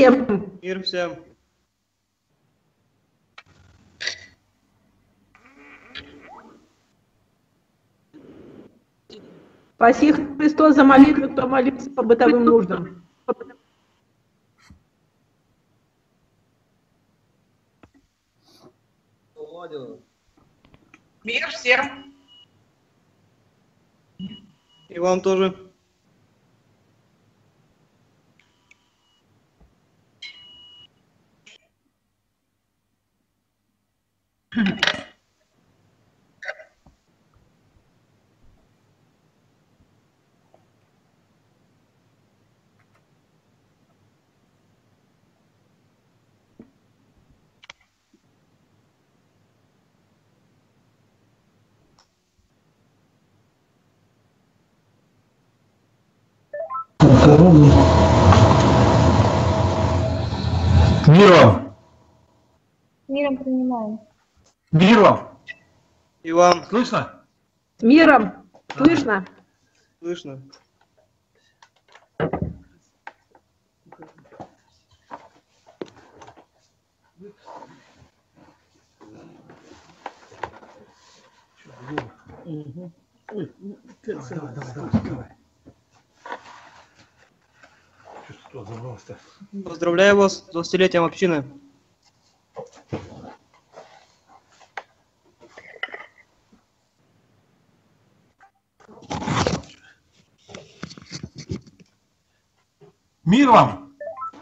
всем. Мир всем. Спаси Христос за молитву, кто молится по бытовым нуждам. Мир всем. И вам тоже. Мир вам! Миром принимаем. Мир вам! И вам. Слышно? С миром. Слышно? Слышно. Давай. Что забрался-то? Поздравляю вас с 20-летием общины. Мир вам!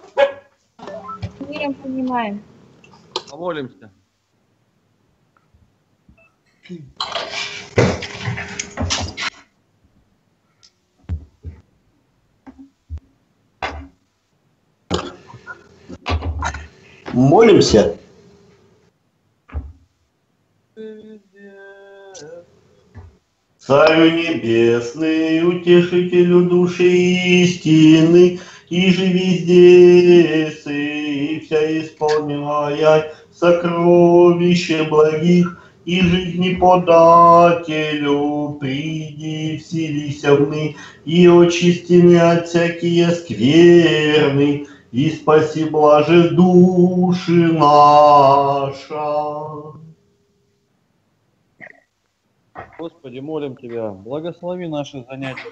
Миром принимаем. Помолимся. Молимся. Царю небесный, утешителю души истины, и живи здесь, и вся исполняй сокровище благих, и жизни подателю, приди, вселися в мы, и очисти от всякие скверны, и спаси блаже души наша. Господи, молим Тебя, благослови наши занятия.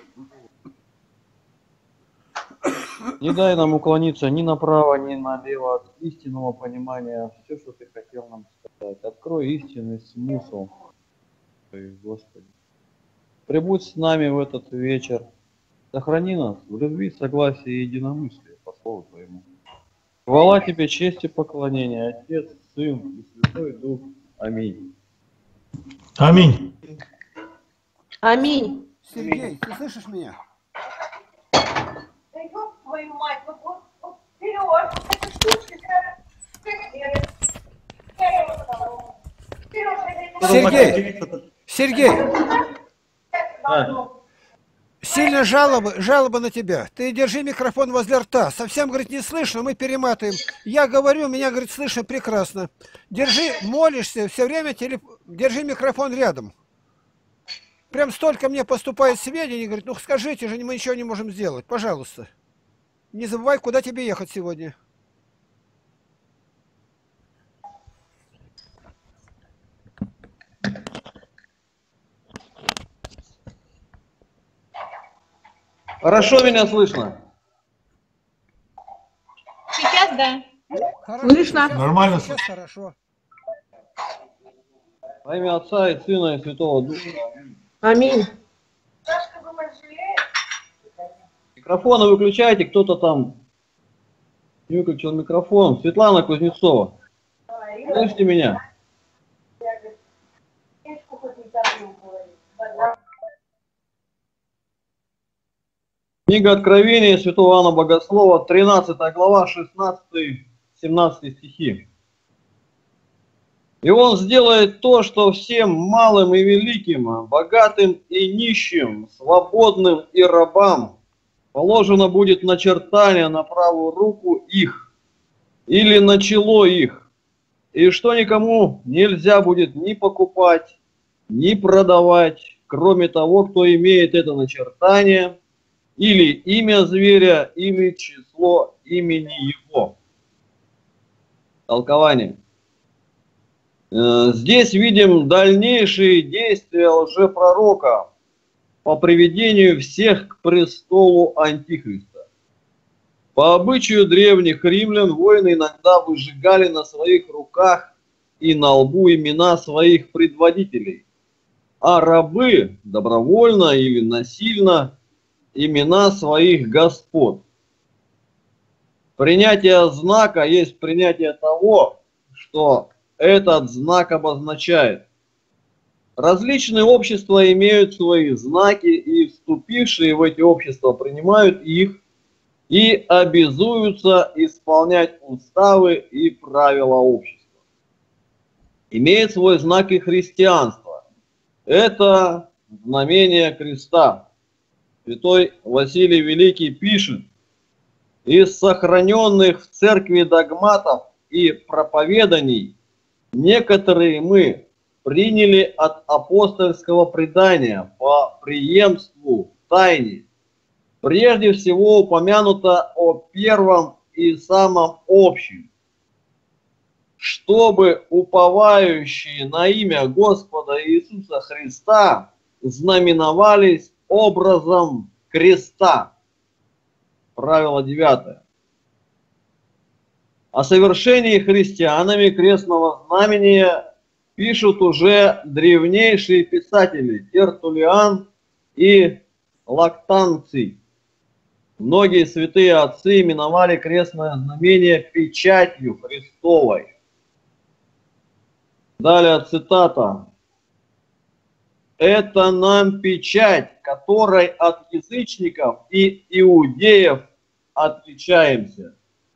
Не дай нам уклониться ни направо, ни налево от истинного понимания, все, что Ты хотел нам сказать. Открой истинный смысл, Господи. Прибудь с нами в этот вечер. Сохрани нас в любви, согласии и единомыслии по Слову Твоему. Хвала Тебе, честь и поклонение, Отец, Сын и Святой Дух. Аминь. Аминь. Аминь. Сергей, ты слышишь меня? Да ёб твою мать, вот вперед! Это штучки, Сергей, сильно жалобы на тебя. Ты держи микрофон возле рта. Совсем, говорит, не слышно, мы перематываем. Я говорю, меня, говорит, слышно прекрасно. Держи, молишься, все время держи микрофон рядом. Прям столько мне поступает сведений, говорит, ну скажите же, мы ничего не можем сделать, пожалуйста. Не забывай, куда тебе ехать сегодня. Хорошо меня слышно? Сейчас да. Хорошо, Слышно? Нормально Сейчас хорошо. Во имя Отца и Сына и Святого Духа. Аминь. Сашка, думаешь, жалеет? Микрофоны выключайте, кто-то там не выключил микрофон. Светлана Кузнецова. Слышите меня? Книга Откровения Святого Иоанна Богослова, 13 глава, 16-17 стихи. И он сделает то, что всем малым и великим, богатым и нищим, свободным и рабам положено будет начертание на правую руку их или на чело их, и что никому нельзя будет ни покупать, ни продавать, кроме того, кто имеет это начертание, или имя зверя, или число имени его. толкование. Здесь видим дальнейшие действия лжепророка по приведению всех к престолу Антихриста. По обычаю древних римлян воины иногда выжигали на своих руках и на лбу имена своих предводителей, а рабы добровольно или насильно имена своих господ. Принятие знака есть принятие того, что этот знак обозначает. Различные общества имеют свои знаки, и вступившие в эти общества принимают их и обязуются исполнять уставы и правила общества. Имеет свой знак и христианство. Это знамение креста. Святой Василий Великий пишет: из сохраненных в церкви догматов и проповеданий некоторые мы приняли от апостольского предания по преемству в тайне. Прежде всего упомянуто о первом и самом общем, чтобы уповающие на имя Господа Иисуса Христа знаменовались образом креста. Правило 9. О совершении христианами крестного знамения пишут уже древнейшие писатели Тертуллиан и Лактанций. Многие святые отцы именовали крестное знамение печатью Христовой. Далее цитата. «Это нам печать, которой от язычников и иудеев отличаемся».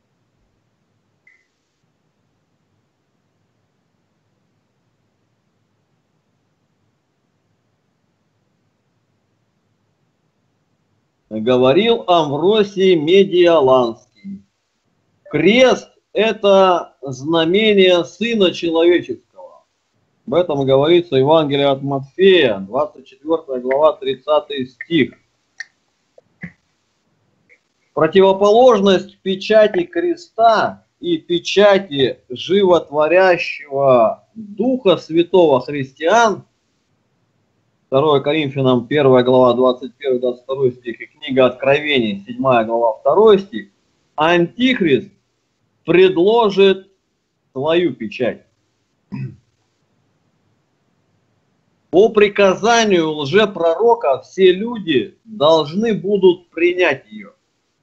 Говорил Амвросий Медиаланский. Крест – это знамение Сына Человеческого. Об этом говорится в Евангелии от Матфея, 24 глава, 30 стих. Противоположность печати креста и печати животворящего Духа Святого христиан, 2 Коринфянам 1 глава 21-22 стих и книга Откровений 7 глава 2 стих, Антихрист предложит свою печать. По приказанию лжепророка все люди должны будут принять ее.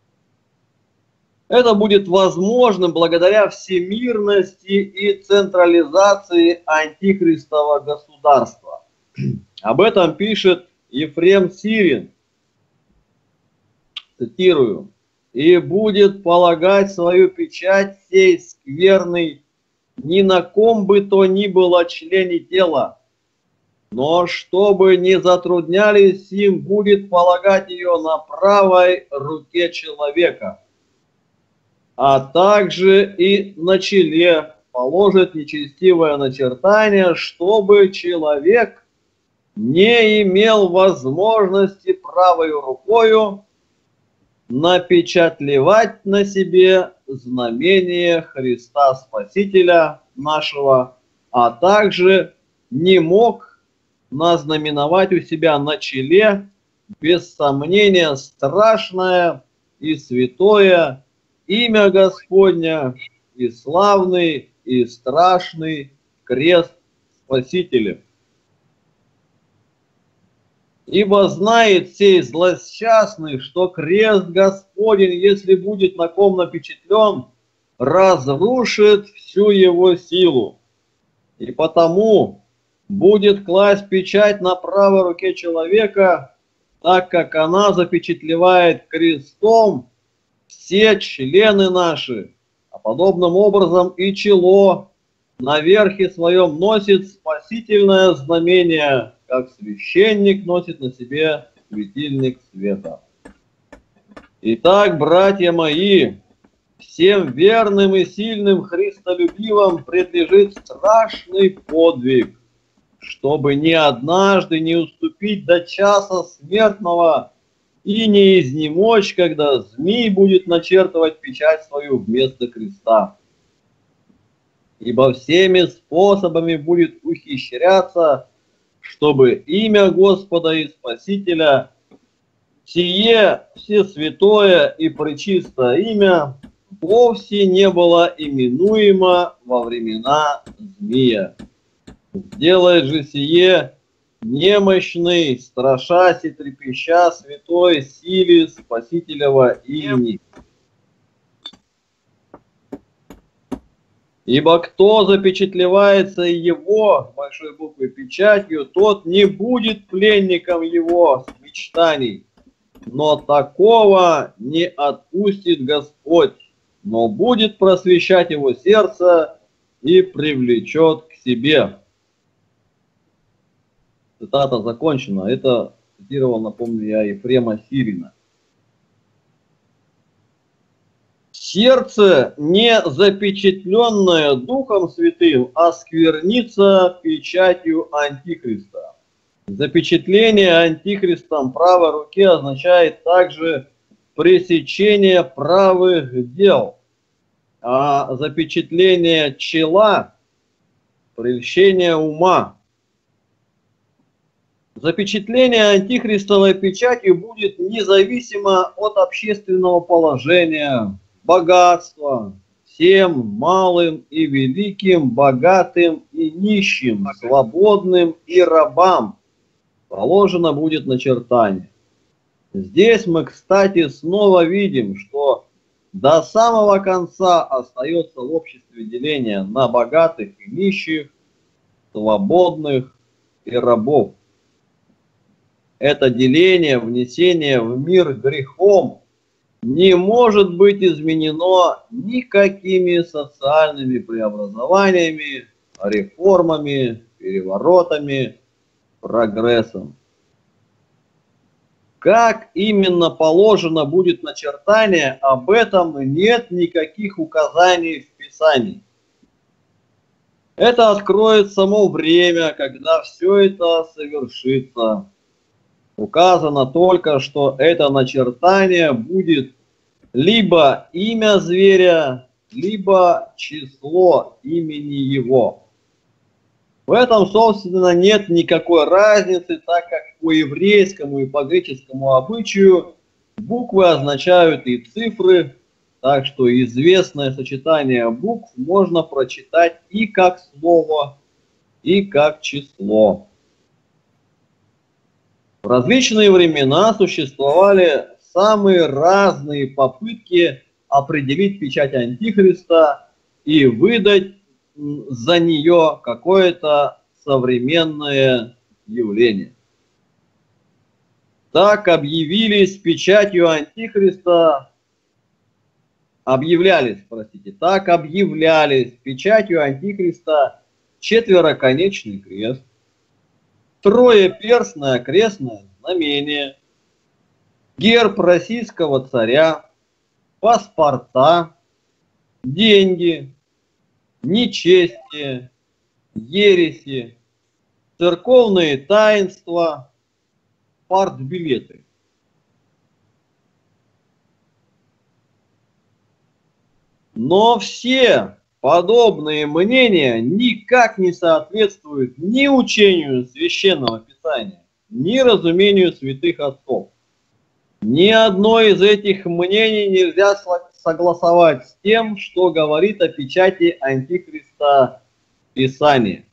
Это будет возможно благодаря всемирности и централизации антихристового государства. Об этом пишет Ефрем Сирин, цитирую: «И будет полагать свою печать сей скверный ни на ком бы то ни было члене тела, но чтобы не затруднялись им, будет полагать ее на правой руке человека, а также и на челе положит нечестивое начертание, чтобы человек не имел возможности правой рукою напечатлевать на себе знамение Христа Спасителя нашего, а также не мог назнаменовать у себя на челе без сомнения страшное и святое имя Господня и славный и страшный крест Спасителя. Ибо знает сей злосчастный, что крест Господень, если будет на ком напечатлен, разрушит всю его силу. И потому будет класть печать на правой руке человека, так как она запечатлевает крестом все члены наши, а подобным образом и чело на верхе своем носит спасительное знамение, как священник носит на себе светильник света. Итак, братья мои, всем верным и сильным христолюбивым предлежит страшный подвиг, чтобы ни однажды не уступить до часа смертного и не изнемочь, когда змей будет начертывать печать свою вместо креста. ибо всеми способами будет ухищряться, чтобы имя Господа и Спасителя, сие всесвятое и пречистое имя, вовсе не было именуемо во времена Змия. Сделает же сие немощный, страшась и трепеща святой силе Спасителева имени. Ибо кто запечатлевается его большой буквой печатью, тот не будет пленником его мечтаний, но такого не отпустит Господь, но будет просвещать его сердце и привлечет к себе. Цитата закончена. Это цитировал, напомню я, Ефрема Сирина. Сердце, не запечатленное Духом Святым, осквернится печатью Антихриста. Запечатление Антихристом правой руки означает также пресечение правых дел, а запечатление чела – прельщение ума. Запечатление антихристовой печатью будет независимо от общественного положения, богатства, всем малым и великим, богатым и нищим, свободным и рабам положено будет начертание. Здесь мы, кстати, снова видим, что до самого конца остается в обществе деление на богатых и нищих, свободных и рабов. Это деление, внесение в мир грехом не может быть изменено никакими социальными преобразованиями, реформами, переворотами, прогрессом. Как именно положено будет начертание, об этом нет никаких указаний в Писании. Это откроет само время, когда все это совершится. Указано только, что это начертание будет либо имя зверя, либо число имени его. В этом, собственно, нет никакой разницы, так как по еврейскому и по греческому обычаю буквы означают и цифры, так что известное сочетание букв можно прочитать и как слово, и как число. В различные времена существовали самые разные попытки определить печать Антихриста и выдать за нее какое-то современное явление. Так объявились печатью Антихриста, так объявлялись печатью Антихриста четвероконечный крест, троеперстное крестное знамение, герб российского царя, паспорта, деньги, нечестие, ереси, церковные таинства, партбилеты. Но все подобные мнения никак не соответствуют ни учению Священного Писания, ни разумению святых отцов. Ни одно из этих мнений нельзя согласовать с тем, что говорит о печати Антихриста Писание.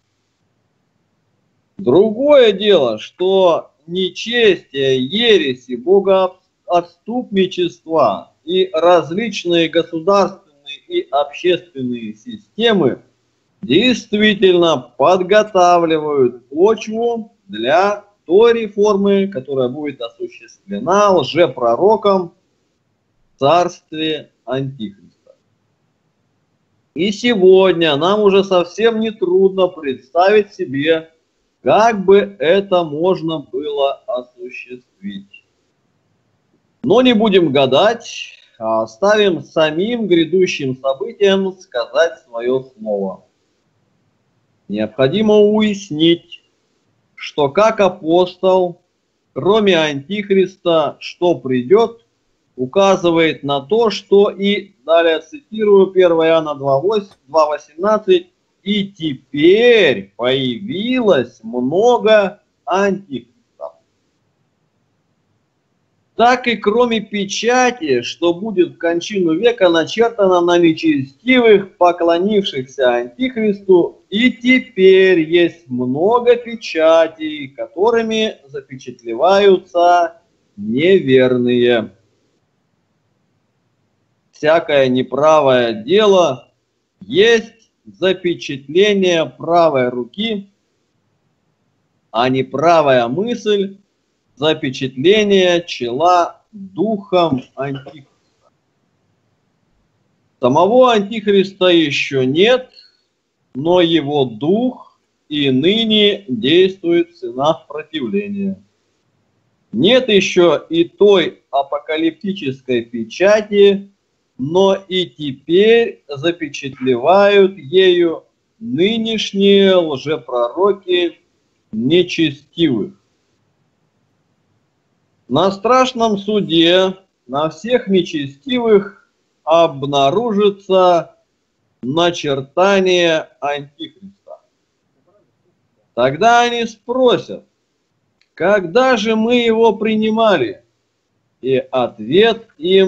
Другое дело, что нечестие, ереси, богоотступничество и различные государственные и общественные системы действительно подготавливают почву для той реформы, которая будет осуществлена лжепророком в царстве Антихриста. И сегодня нам уже совсем не трудно представить себе, как бы это можно было осуществить. Но не будем гадать, а оставим самим грядущим событиям сказать свое слово. Необходимо уяснить, что как апостол, кроме Антихриста, что придет, указывает на то, что и, далее цитирую 1 Иоанна 2:18, и теперь появилось много антихристов. Так и кроме печати, что будет в кончину века начертано на нечестивых, поклонившихся антихристу, и теперь есть много печатей, которыми запечатлеваются неверные. Всякое неправое дело есть запечатление правой руки, а неправая мысль – запечатление чела духом антихриста. Самого антихриста еще нет, но его дух и ныне действует в сынах противления. Нет еще и той апокалиптической печати, но и теперь запечатлевают ею нынешние лжепророки нечестивых. На страшном суде на всех нечестивых обнаружится начертание антихриста. Тогда они спросят, когда же мы его принимали? И ответит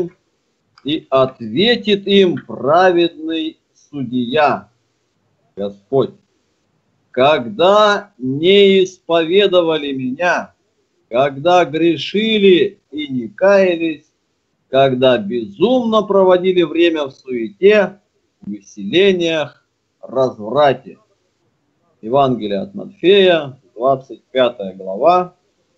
им праведный судья, Господь, когда не исповедовали меня, когда грешили и не каялись, когда безумно проводили время в суете, веселениях, разврате. Евангелие от Матфея, 25 глава,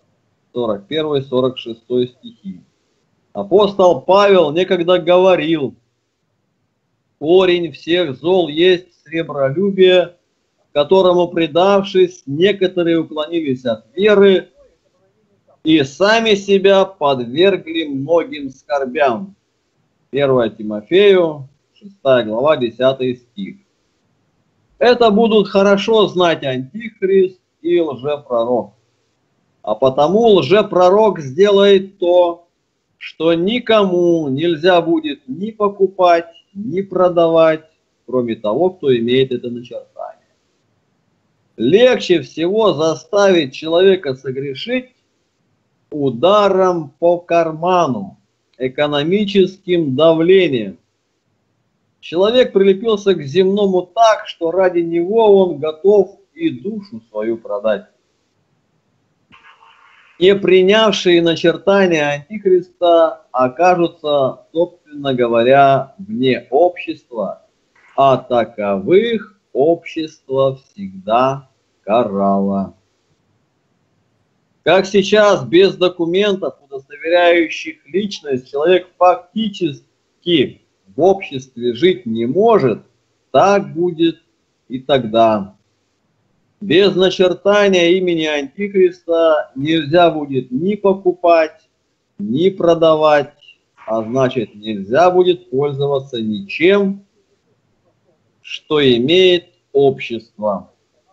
41-46 стихи. Апостол Павел некогда говорил: корень всех зол есть сребролюбие, которому предавшись, некоторые уклонились от веры и сами себя подвергли многим скорбям. 1 Тимофею, 6 глава, 10 стих. Это будут хорошо знать антихрист и лжепророк. А потому лжепророк сделает то, что никому нельзя будет ни покупать, ни продавать, кроме того, кто имеет это начертание. Легче всего заставить человека согрешить ударом по карману, экономическим давлением. Человек прилепился к земному так, что ради него он готов и душу свою продать. Не принявшие начертания антихриста окажутся, собственно говоря, вне общества, а таковых общество всегда карало. Как сейчас без документов, удостоверяющих личность, человек фактически в обществе жить не может, так будет и тогда. Без начертания имени Антихриста нельзя будет ни покупать, ни продавать, а значит нельзя будет пользоваться ничем, что имеет общество.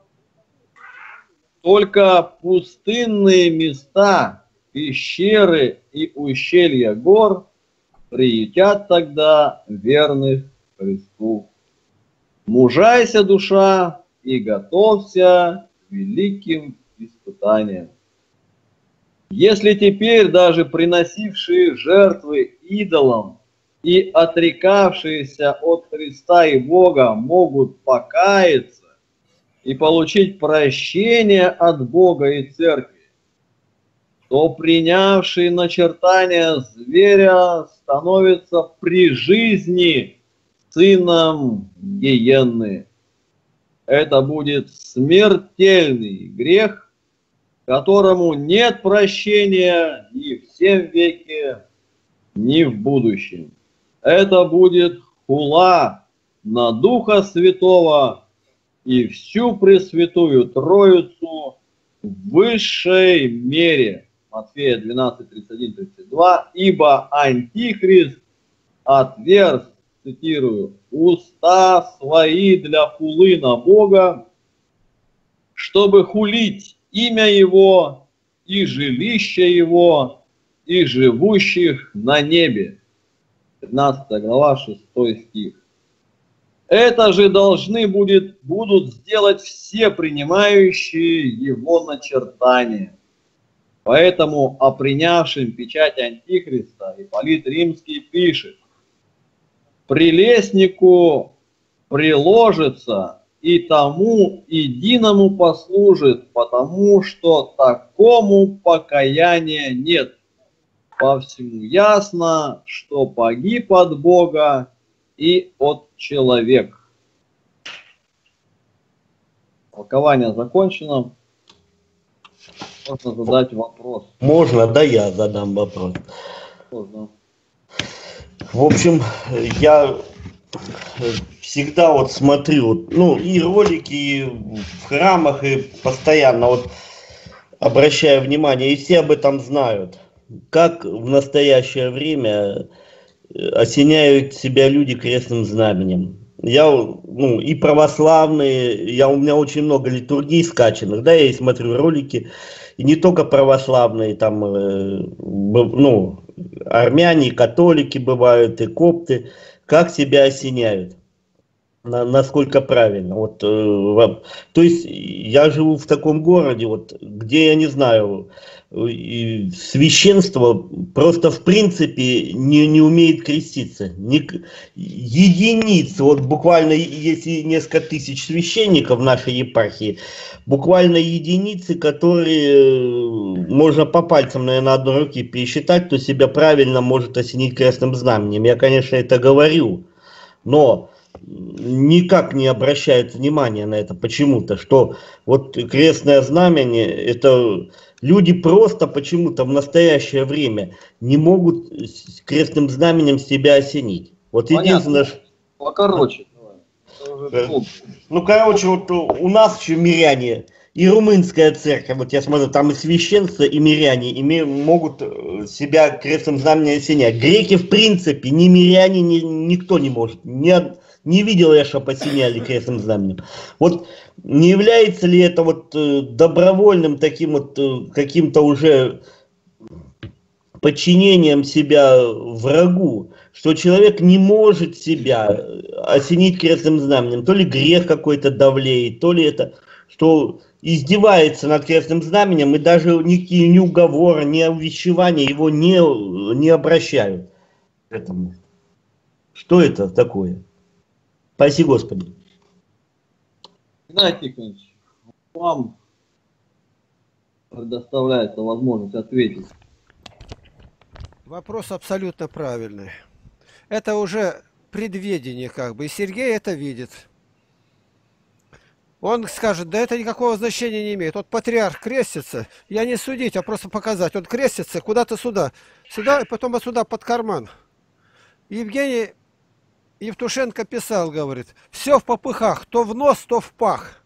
Только пустынные места, пещеры и ущелья гор приютят тогда верных Христу. Мужайся, душа, и готовься к великим испытаниям. Если теперь даже приносившие жертвы идолам и отрекавшиеся от Христа и Бога могут покаяться и получить прощение от Бога и Церкви, то принявший начертание зверя становится при жизни сыном гиенны. Это будет смертельный грех, которому нет прощения ни в сем веке, ни в будущем. Это будет хула на Духа Святого и всю Пресвятую Троицу в высшей мере. Матфея 12, 31, 32. Ибо Антихрист отверз, цитирую, уста свои для хулы на Бога, чтобы хулить имя Его и жилище Его и живущих на небе. 15 глава, 6 стих. Это же должны будут сделать все принимающие его начертания. Поэтому о принявшем печать Антихриста Ипполит Римский пишет: «Прелестнику приложится и тому единому послужит, потому что такому покаяния нет. По всему ясно, что погиб от Бога и от человека». Толкование закончено. Можно задать вопрос. Можно, да, я задам вопрос. Можно. В общем, я всегда вот смотрю, ну, и ролики и в храмах, и постоянно вот обращаю внимание, и все об этом знают, как в настоящее время осеняют себя люди крестным знаменем. Я, ну, и православные, у меня очень много литургий скачанных, да, я и смотрю ролики, и не только православные, там, ну, армяне, католики бывают, и копты, как себя осеняют, насколько правильно. Вот, то есть я живу в таком городе, вот, где, я не знаю, и священство просто в принципе не умеет креститься. Единицы, вот буквально, если несколько тысяч священников в нашей епархии, буквально единицы, которые можно по пальцам, наверное, одной руки пересчитать, кто себя правильно может осенить крестным знаменем. Я, конечно, это говорю, но никак не обращают внимания на это почему-то, что вот крестное знамение, это люди просто почему-то в настоящее время не могут крестным знаменем себя осенить. Вот единственное, Покороче. ну, короче, вот у нас еще миряне и румынская церковь, вот я смотрю, там и священство, и миряне могут себя крестным знаменем осенять. Греки, в принципе, ни миряне, никто не может. Не видел я, чтобы осеняли крестным знаменем. Вот не является ли это вот добровольным таким вот каким-то уже подчинением себя врагу, что человек не может себя осенить крестным знаменем? То ли грех какой-то давлеет, то ли это, что издевается над крестным знаменем, и даже ни уговора, ни увещевания его не обращают к этому. Что это такое? Спаси Господи. Геннадий Тихонович, вам предоставляется возможность ответить. Вопрос абсолютно правильный. Это уже предведение как бы, и Сергей это видит. Он скажет, да это никакого значения не имеет. Вот патриарх крестится, я не судить, а просто показать. Он крестится куда-то сюда, и потом отсюда под карман. Евгений Евтушенко писал, говорит, все в попыхах, то в нос, то в пах.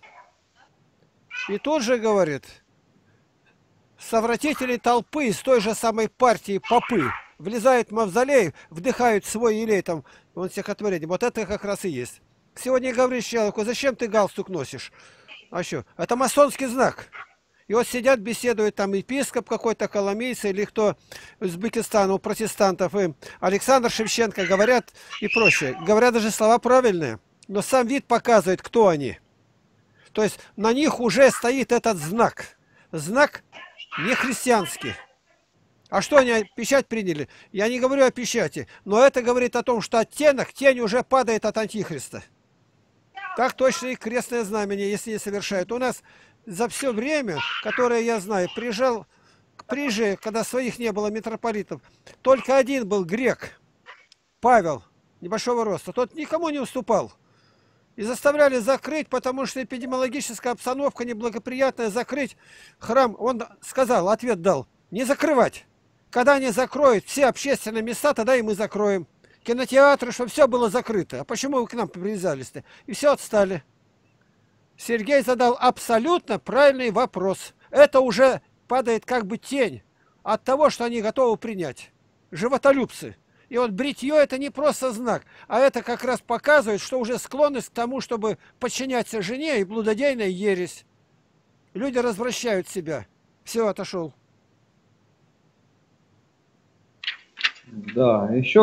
И тут же, говорит, совратители толпы из той же самой партии попы влезают в мавзолей, вдыхают свой елей, там, вон стихотворение. Вот это как раз и есть. Сегодня говоришь человеку, зачем ты галстук носишь? А что? Это масонский знак. И вот сидят, беседуют там епископ какой-то, коломийцы или кто из Узбекистана, у протестантов, и Александр Шевченко говорят и прочее. Говорят даже слова правильные, но сам вид показывает, кто они. То есть на них уже стоит этот знак. Знак не христианский. А что они печать приняли? Я не говорю о печати, но это говорит о том, что оттенок, тень уже падает от Антихриста. Так точно и крестное знамение, если не совершают. У нас за все время, которое я знаю, приезжал к Приже, когда своих не было митрополитов, только один был грек, Павел, небольшого роста. Тот никому не уступал. И заставляли закрыть, потому что эпидемиологическая обстановка неблагоприятная, закрыть храм. Он сказал, ответ дал, не закрывать. Когда они закроют все общественные места, тогда и мы закроем. Кинотеатры, чтобы все было закрыто. А почему вы к нам привязались-то? И все отстали. Сергей задал абсолютно правильный вопрос. Это уже падает как бы тень от того, что они готовы принять. Животолюбцы. И вот бритье это не просто знак, а это как раз показывает, что уже склонность к тому, чтобы подчиняться жене и блудодейная ересь. Люди развращают себя. Все, отошел. Да, еще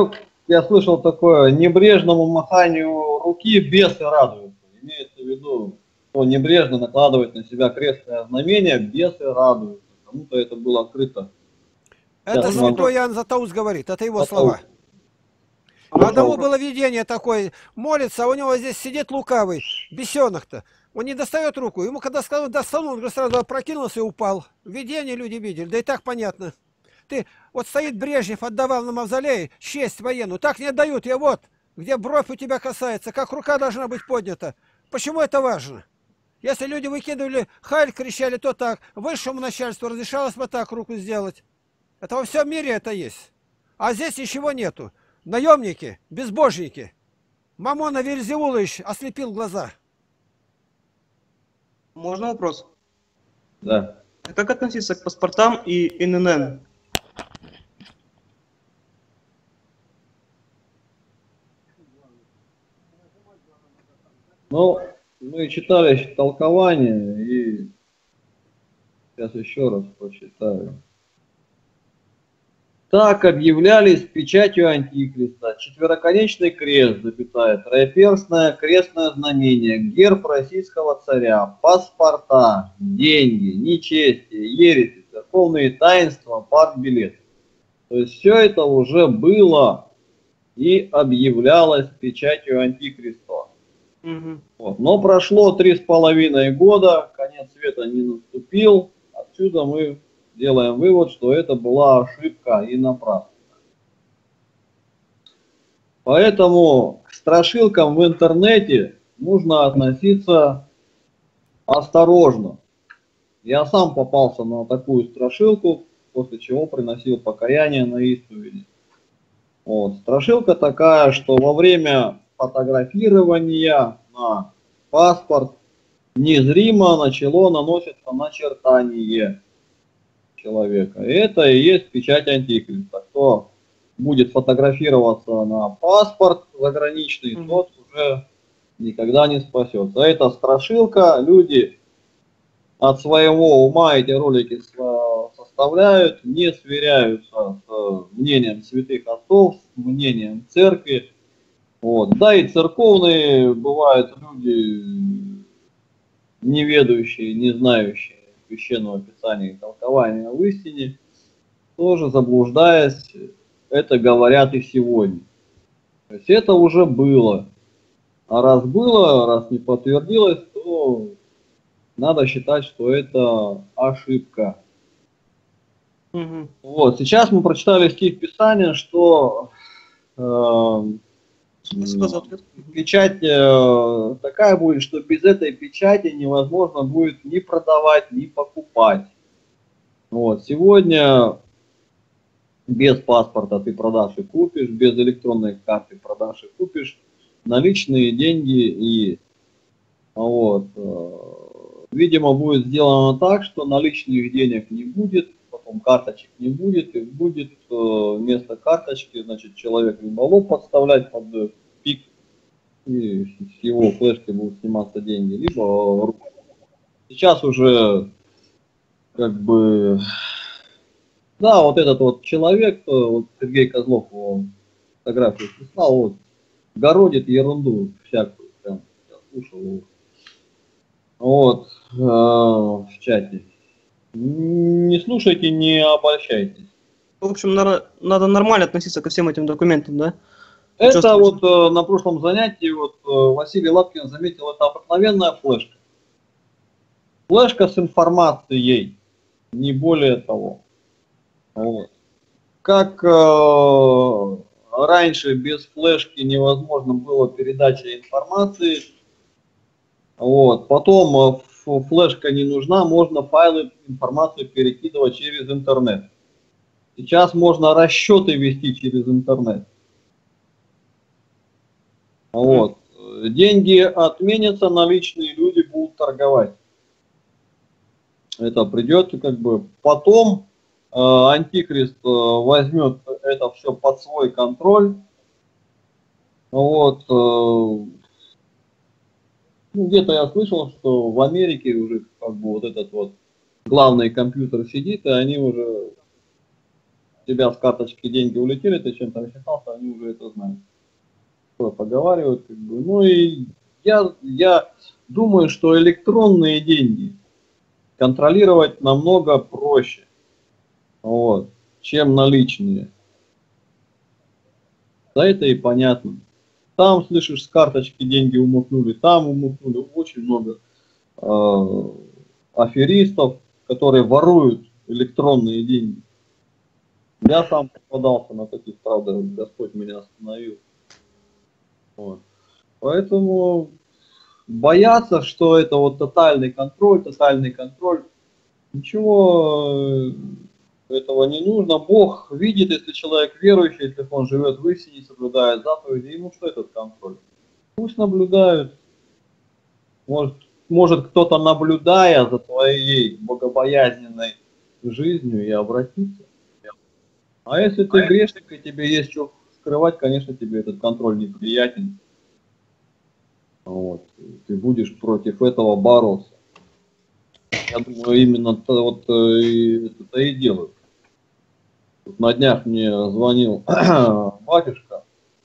я слышал такое, небрежному маханию руки бесы радуются. Имеется в виду, что небрежно накладывает на себя крестное знамение, бесы радуются. Кому-то это было открыто. Это Сейчас вам- святой Иоанн Златоуст говорит, это его Златоуст. слова. можно Одному вопрос? было видение такое, молится, а у него здесь сидит лукавый, бесенок-то. Он не достает руку. Ему когда сказал, достану, он сразу опрокинулся и упал. Видение люди видели, да и так понятно. Ты, вот стоит Брежнев, отдавал на мавзолее честь военную. Так не отдают. Я вот, где бровь у тебя касается, как рука должна быть поднята. Почему это важно? Если люди выкидывали хайль, кричали, то так. Высшему начальству разрешалось вот так руку сделать. Это во всем мире это есть. А здесь ничего нету. Наемники, безбожники. Мамона Вельзевулович ослепил глаза. Можно вопрос? Да. А как относиться к паспортам и ИНН? Ну, мы читали толкование, и сейчас еще раз прочитаю. Так объявлялись печатью Антихриста: четвероконечный крест, запятая, троеперстное крестное знамение, герб российского царя, паспорта, деньги, нечестие, ереси, церковные таинства, партбилет. То есть все это уже было и объявлялось печатью Антихриста. Мгм. Вот. Но прошло 3,5 года, конец света не наступил. Отсюда мы делаем вывод, что это была ошибка и напрасно. Поэтому к страшилкам в интернете нужно относиться осторожно. Я сам попался на такую страшилку, после чего приносил покаяние на исповеди. Вот. Страшилка такая, что во время фотографирования на паспорт незримо начало наносится начертание человека. И это и есть печать Антихриста. Кто будет фотографироваться на паспорт заграничный, тот уже никогда не спасется. Это страшилка, люди от своего ума эти ролики составляют, не сверяются с мнением святых отцов, с мнением церкви. Вот. Да и церковные бывают люди, неведающие, не знающие священного писания и толкования в истине, тоже заблуждаясь, это говорят и сегодня. То есть это уже было. А раз было, раз не подтвердилось, то надо считать, что это ошибка. Мгм. Вот, сейчас мы прочитали стих Писания, что Спасибо за ответ. печать такая будет, что без этой печати невозможно будет ни продавать, ни покупать. Вот, сегодня без паспорта ты продашь и купишь, без электронной карты продашь и купишь, наличные деньги и вот, видимо, будет сделано так, что наличных денег не будет, потом карточек не будет, и будет вместо карточки, значит, человек либо лоб подставлять под пик, и с его флешки будут сниматься деньги, либо руку. Сейчас уже как бы, да, вот этот вот человек, вот Сергей Козлов его фотографию прислал, вот, городит ерунду всякую, прям, я слушал его. Вот, в чате. Не слушайте, не обольщайтесь. В общем, надо нормально относиться ко всем этим документам, да? Это Чувствуете? вот на прошлом занятии вот Василий Лапкин заметил, это обыкновенная флешка. Флешка с информацией, не более того. Вот. Как раньше без флешки невозможно было передача информации, вот. Потом флешка не нужна, можно файлы, информацию перекидывать через интернет. Сейчас можно расчеты вести через интернет. Вот. Деньги отменятся, наличные люди будут торговать. Это придет как бы потом. Антихрист возьмет это все под свой контроль. Вот. Ну, где-то я слышал, что в Америке уже как бы вот этот вот главный компьютер сидит, и они уже у тебя с карточки деньги улетели, ты чем-то рассчитался, они уже это знают. Поговаривают, как бы. Ну и я думаю, что электронные деньги контролировать намного проще, вот, чем наличные. Да, это и понятно. Там, слышишь, с карточки деньги умыкнули, там умыкнули. Очень много аферистов, которые воруют электронные деньги. Я сам попадался на таких, правда, Господь меня остановил. Вот. Поэтому бояться, что это вот тотальный контроль, ничего этого не нужно. Бог видит, если человек верующий, если он живет в истине, соблюдает заповеди, ему что этот контроль? Пусть наблюдают. Может кто-то, наблюдая за твоей богобоязненной жизнью, и обратится. А если ты грешник и тебе есть что скрывать, конечно, тебе этот контроль неприятен. Вот. Ты будешь против этого бороться. Я думаю, именно вот это и делают. Тут на днях мне звонил батюшка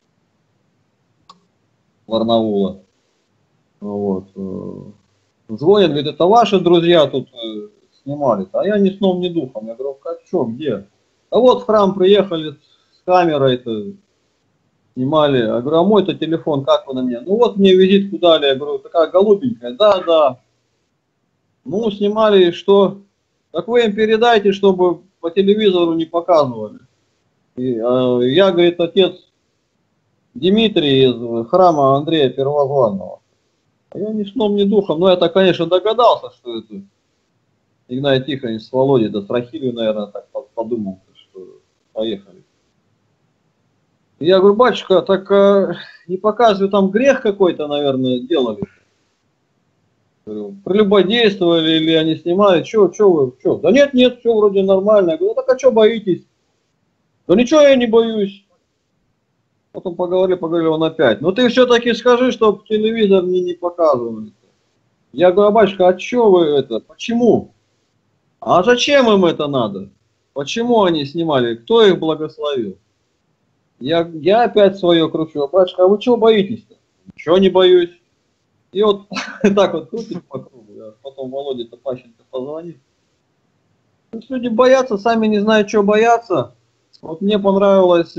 Варнаула. Вот. Звонит, говорит, это ваши друзья тут снимали. А я ни сном, ни духом. Я говорю, как что, где? А вот в храм приехали с камерой-то, снимали. Я говорю, а мой-то телефон, как вы на меня? Ну вот мне визитку дали. Я говорю, такая голубенькая. Да, да. Ну, снимали, и что? Так вы им передайте, чтобы по телевизору не показывали. Я, говорит, отец Дмитрий из храма Андрея Первозванного. А я ни сном, ни духом. Но я-то, конечно, догадался, что это Игнат Тихонович с Володей, да с Рахилью, наверное, так подумал, что поехали. Я говорю, батюшка, так не показываю, там грех какой-то, наверное, делали. Прелюбодействовали или они снимали, что вы? Да нет, все вроде нормально. Я говорю, так а что боитесь? Да ничего я не боюсь. Потом поговорили он опять. Ну ты все-таки скажи, чтобы телевизор мне не показывали. Я говорю, батюшка, а что вы это? Почему? А зачем им это надо? Почему они снимали? Кто их благословил? Я опять свое кручу. Батюшка, а вы чего боитесь-то? Ничего не боюсь. И вот так вот крутит по кругу. Потом Володя Пащенко позвонит. Люди боятся, сами не знают, что бояться. Вот мне понравилось,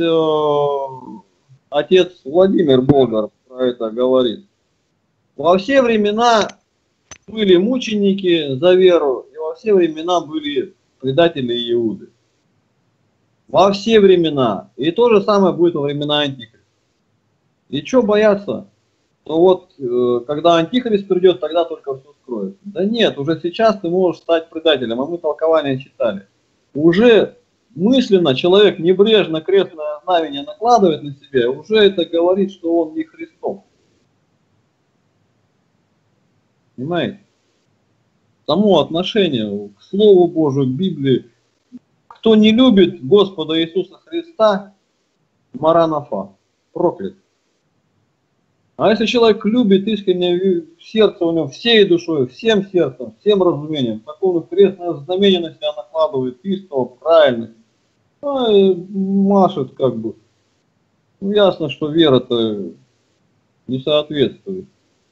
отец Владимир Болгар про это говорит. Во все времена были мученики за веру, и во все времена были предатели Иуды. Во все времена. И то же самое будет во времена Антихриста. И что бояться? То вот, когда Антихрист придет, тогда только все скроется. Да нет, уже сейчас ты можешь стать предателем, а мы толкования читали. Уже мысленно человек небрежно крестное знамение накладывает на себя, уже это говорит, что он не Христов. Понимаете? Само отношение к Слову Божию, к Библии. Кто не любит Господа Иисуса Христа, маранафа, проклят. А если человек любит искренне сердце у него, всей душой, всем сердцем, всем разумением, такое крестное знамение на себя накладывает, истово, правильно, машет как бы. Ну, ясно, что вера-то не соответствует.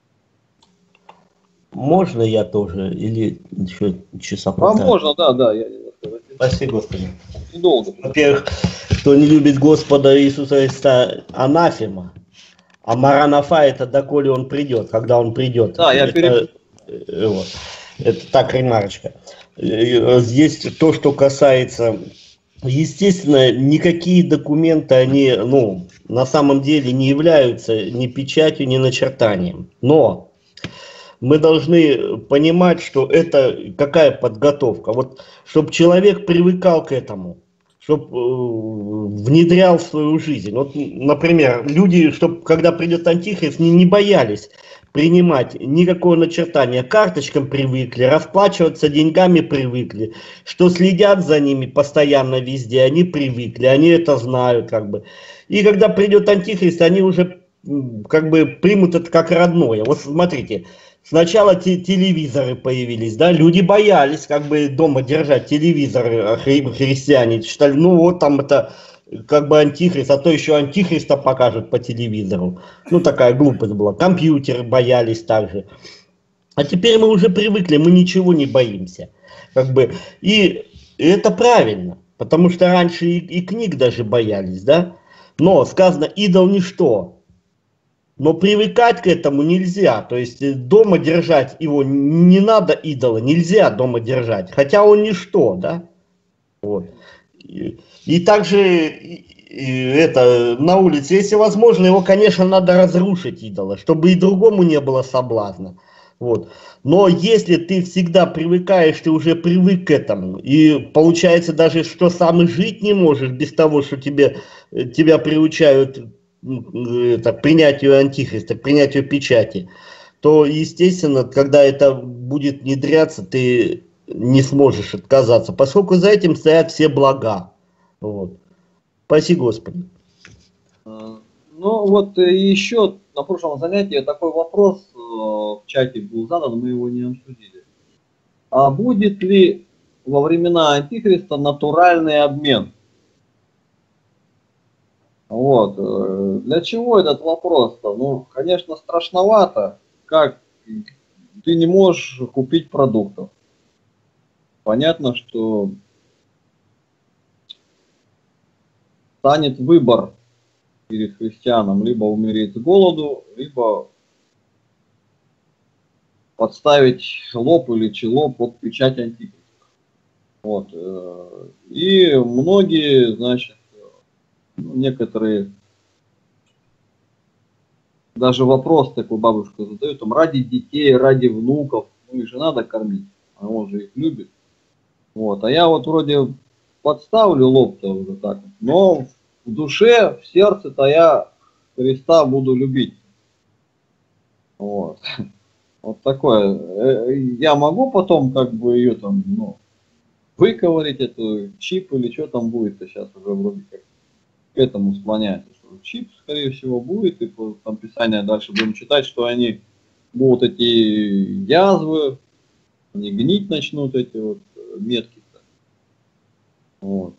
Можно я тоже? Или еще часа А можно, да, я Спасибо, Господи. Недолго. Во-первых, кто не любит Господа Иисуса Христа, анафема. А маранафа это доколе он придет, когда он придет. Да, я вот. Это так, ремарочка. Здесь то, что касается, естественно, никакие документы, они, на самом деле не являются ни печатью, ни начертанием. Но мы должны понимать, что это какая подготовка. Вот, чтобы человек привыкал к этому, чтобы внедрял в свою жизнь. Вот, например, люди, чтобы когда придет Антихрист, не боялись принимать никакого начертания. Карточкам привыкли, расплачиваться деньгами привыкли, что следят за ними постоянно везде, они привыкли, они это знают как бы. И когда придет Антихрист, они уже как бы примут это как родное. Вот смотрите, сначала телевизоры появились, да, люди боялись как бы дома держать телевизоры, христиане, считали, ну вот там это как бы антихрист, а то еще антихриста покажут по телевизору. Ну такая глупость была. Компьютеры боялись также. А теперь мы уже привыкли, мы ничего не боимся. Как бы, и это правильно, потому что раньше и книг даже боялись, да. Но сказано, идол ничто. Но привыкать к этому нельзя. То есть дома держать его не надо, идола, нельзя дома держать. Хотя он ничто, да. Вот. И также это на улице, если возможно, его, конечно, надо разрушить, идола, чтобы и другому не было соблазна. Вот. Но если ты всегда привыкаешь, ты уже привык к этому, и получается даже, что сам и жить не можешь без того, что тебя приучают к принятию антихриста, к принятию печати, то, естественно, когда это будет внедряться, ты не сможешь отказаться, поскольку за этим стоят все блага. Вот. Спаси Господи. Ну вот еще на прошлом занятии такой вопрос в чате был задан, мы его не обсудили. А будет ли во времена Антихриста натуральный обмен? Вот. Для чего этот вопрос-то? Ну, конечно, страшновато, как ты не можешь купить продуктов. Понятно, что станет выбор перед христианом: либо умереть с голоду, либо подставить лоб или чело под печать антихриста. Вот. И многие, значит, некоторые даже вопрос такой бабушка задает, там, ради детей, ради внуков, ну их же надо кормить, а он же их любит. Вот. А я вот вроде подставлю лоб-то уже так, но в душе, в сердце-то я Христа буду любить. Вот. Вот такое. Я могу потом как бы ее там, ну, выковырить, эту чип или что там будет-то сейчас уже вроде как к этому склоняется, что чип, скорее всего, будет, и по там Писанию дальше будем читать, что они будут эти язвы, они гнить начнут, эти вот метки-то. Вот.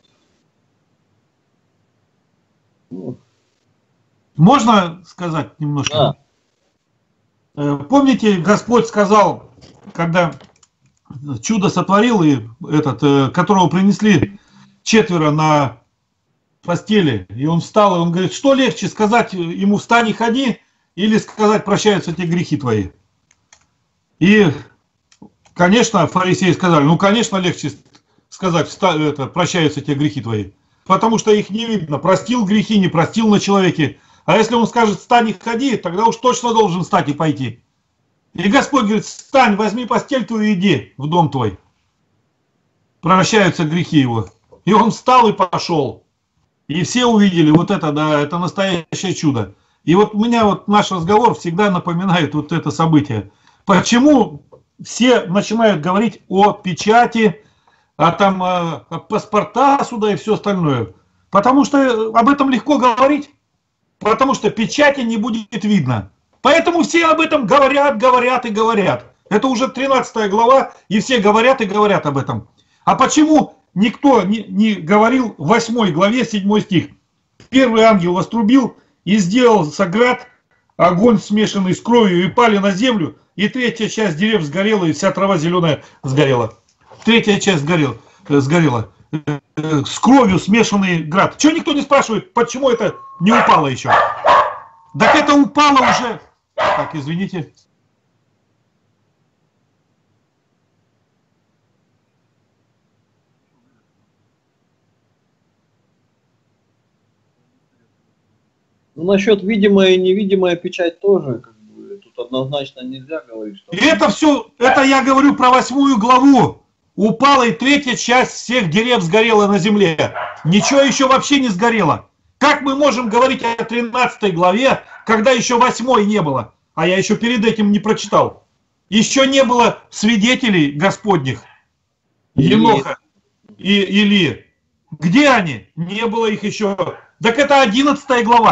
Ну. Можно сказать немножко? Да. Помните, Господь сказал, когда чудо сотворил, и которого принесли 4 на постели, и он встал, и он говорит, что легче сказать ему: встань и ходи, или сказать: прощаются те грехи твои? И, конечно, фарисеи сказали: ну, конечно, легче сказать: прощаются те грехи твои, потому что их не видно, простил грехи, не простил на человеке. А если он скажет: встань и ходи, тогда уж точно должен встать и пойти. И Господь говорит: встань, возьми постель твою и иди в дом твой. Прощаются грехи его. И он встал и пошел. И все увидели вот это, да, это настоящее чудо. И вот меня вот наш разговор всегда напоминает вот это событие. Почему все начинают говорить о печати, о паспорта сюда и все остальное? Потому что об этом легко говорить, потому что печати не будет видно. Поэтому все об этом говорят, говорят и говорят. Это уже 13 глава, и все говорят и говорят об этом. А почему никто не говорил в 8 главе 7 стих? Первый ангел вострубил и сделал соград, огонь, смешанный с кровью, и пали на землю, и 3-я часть дерев сгорела, и вся трава зеленая сгорела. 3-я часть сгорела. С кровью смешанный град. Чего никто не спрашивает, почему это не упало еще? Так это упало уже. Так, извините. Ну, насчет видимая и невидимая печать тоже, как бы, тут однозначно нельзя говорить, что... И это все, это я говорю про 8 главу. Упала, и 3-я часть всех дерев сгорела на земле. Ничего еще вообще не сгорело. Как мы можем говорить о 13 главе, когда еще 8 не было? А я еще перед этим не прочитал. Еще не было свидетелей Господних. Еноха и Илии. Где они? Не было их еще. Так это 11 глава.